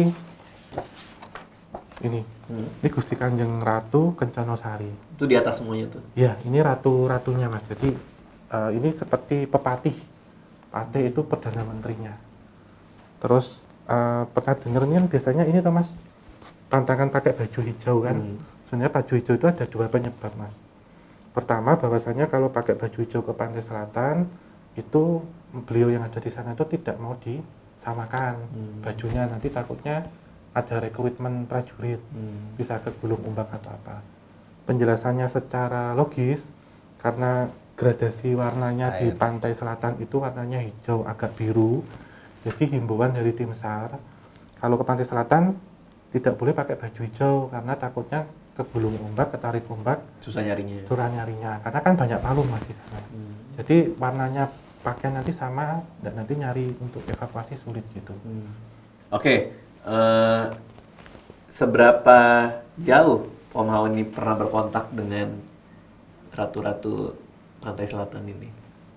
ini. Hmm. Ini Gusti Kanjeng Ratu Kenconosari. Itu di atas semuanya tuh. Ya, ini ratu-ratunya mas. Jadi uh, ini seperti pepatih. Pate itu perdana menterinya. Terus uh, pernah denger ini kan biasanya ini tuh mas, tantangan pakai baju hijau kan. Hmm. Sebenarnya baju hijau itu ada dua penyebab mas. Pertama bahwasanya kalau pakai baju hijau ke pantai selatan itu beliau yang ada di sana itu tidak mau disamakan Hmm. bajunya, nanti takutnya ada rekrutmen prajurit Hmm. bisa ke gulung ombak atau apa. Penjelasannya secara logis karena gradasi warnanya di Air. pantai selatan itu warnanya hijau agak biru. Jadi himbauan dari tim SAR kalau ke pantai selatan tidak boleh pakai baju hijau karena takutnya ke gulung ombak, ketarik ombak, Susah nyarinya. curah nyarinya. Karena kan banyak palung mas di sana. Hmm. Jadi warnanya pakaian nanti sama dan nanti nyari untuk evakuasi sulit gitu. Hmm. Oke, eh, seberapa jauh Om Hao ini pernah berkontak dengan ratu-ratu Pantai Selatan ini?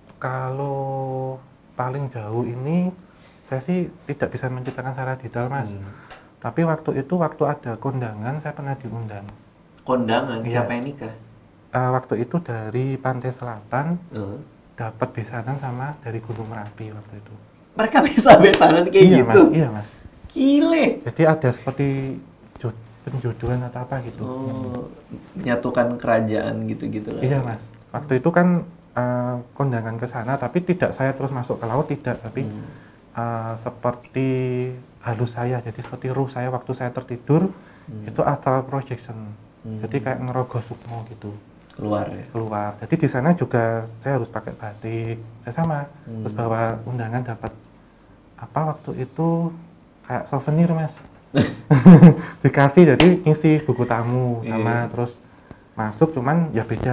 Kalau paling jauh ini saya sih tidak bisa menceritakan secara detail mas. Hmm. Tapi waktu itu waktu ada kondangan saya pernah diundang. Kondangan, Iya. siapa yang nikah? Eh, waktu itu dari Pantai Selatan Eh. dapat besanan sama dari Gunung Merapi waktu itu. Mereka bisa besanan kayak iya gitu? mas, iya mas. Gile! Jadi ada seperti jo- penjodohan atau apa gitu. Oh, menyatukan kerajaan gitu-gitu lah. Iya mas. Waktu itu kan eh, kondangan ke sana, tapi tidak saya terus masuk ke laut tidak, tapi Hmm. eh, seperti halus saya, jadi seperti ruh saya waktu saya tertidur Hmm. itu astral projection. Hmm. Jadi kayak ngerogoh sukmo gitu Keluar ya? keluar. Jadi di sana juga saya harus pakai batik, saya sama. Hmm. Terus bawa undangan dapat apa waktu itu kayak souvenir mas. Dikasih jadi ngisi buku tamu sama Iya. terus masuk cuman ya beda.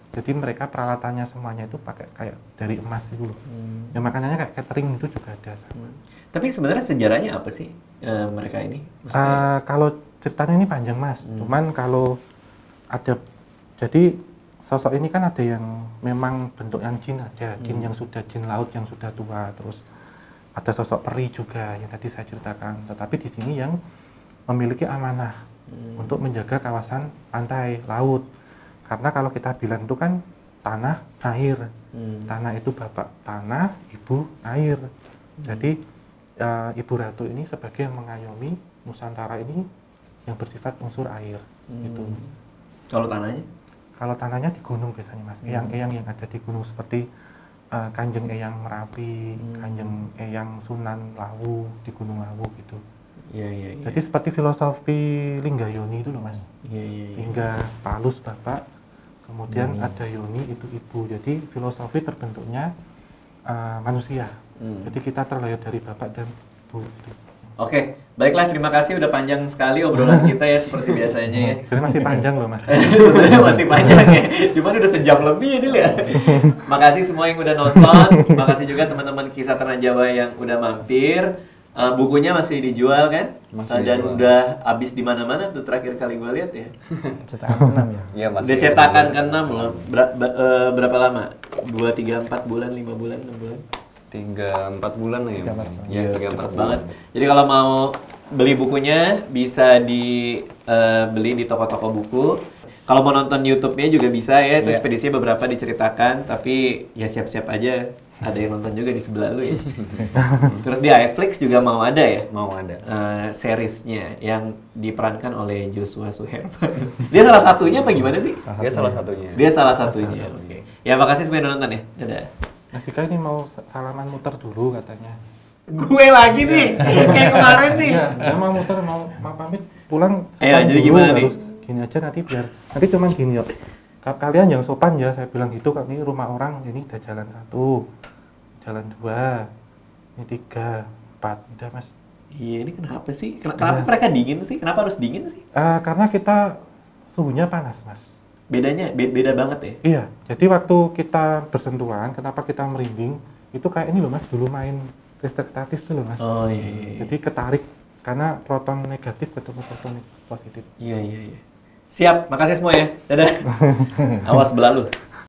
Jadi mereka peralatannya semuanya itu pakai kayak dari emas itu loh. Hmm. Ya makanannya kayak catering itu juga ada. Hmm. Tapi sebenarnya sejarahnya apa sih uh, mereka ini? Uh, kalau ceritanya ini panjang mas, hmm. cuman kalau ada, jadi sosok ini kan ada yang memang bentuk yang jin aja, jin hmm. yang sudah jin laut yang sudah tua, terus ada sosok peri juga yang tadi saya ceritakan. Tetapi di sini yang memiliki amanah hmm. untuk menjaga kawasan pantai laut. Karena kalau kita bilang itu kan tanah air, hmm. tanah itu bapak tanah, ibu air. Hmm. Jadi uh, Ibu Ratu ini sebagai yang mengayomi Nusantara ini yang bersifat unsur air. Hmm. Gitu. Kalau tanahnya? Kalau tanahnya di gunung biasanya mas, hmm. eyang-eyang yang ada di gunung seperti uh, Kanjeng Eyang Merapi, hmm. Kanjeng Eyang Sunan Lawu di Gunung Lawu gitu. Iya, iya, iya. Jadi seperti filosofi Linggayoni itu loh mas. Iya, iya, iya. Lingga Palus bapak, kemudian Yoni. ada Yoni itu ibu. Jadi filosofi terbentuknya uh, manusia. Hmm. Jadi kita terlahir dari bapak dan ibu. Gitu. Oke, baiklah, terima kasih udah panjang sekali obrolan kita ya seperti biasanya ya. Jadi masih panjang loh mas. Sebenarnya masih panjang ya, cuman udah sejam lebih ini ya. Makasih semua yang udah nonton, makasih juga teman-teman Kisah Tanah Jawa yang udah mampir. Uh, bukunya masih dijual kan? Masih uh, dan dijual. Udah habis di mana-mana tuh terakhir kali gue lihat ya. Cetakan keenam ya. Iya masih. Udah cetakan keenam loh. Ber uh, berapa lama? dua, tiga, empat bulan, lima bulan, enam bulan? tiga empat bulan ya. tiga, empat ya, tiga empat banget. Jadi kalau mau beli bukunya bisa dibeli uh, di toko-toko buku. Kalau mau nonton YouTube-nya juga bisa ya. Terus yeah. Ekspedisinya beberapa diceritakan, tapi ya siap-siap aja. Ada yang nonton juga di sebelah lu ya. Terus di iFlix juga mau ada ya? Mau ada. Uh, seriesnya yang diperankan oleh Joshua Suherman. Dia salah satunya apa gimana sih? Salah Dia salah satunya. Dia salah satunya. Oke. Okay. Ya makasih semua yang nonton ya. Dadah. Mas Dika ini mau salaman muter dulu katanya. Gue lagi nih, kayak kemarin nih. Iya, dia mau muter, mau, mau pamit pulang. Iya, jadi gimana nih? Gini aja nanti biar, nanti cuman gini yuk. Kalian yang sopan ya, saya bilang gitu, ini rumah orang, ini udah jalan satu, jalan dua, ini tiga, empat, udah mas. Iya, ini kenapa sih? Kenapa ya. Mereka dingin sih? Kenapa harus dingin sih? Uh, karena kita suhunya panas mas. Bedanya be beda banget ya? Iya, jadi waktu kita bersentuhan, kenapa kita merinding, itu kayak ini loh mas, dulu main listrik statis tuh loh mas. Oh iya, iya. Jadi ketarik, karena proton negatif ketemu proton positif. Iya, iya, iya. Siap, makasih semua ya. Dadah. Awas belah lu.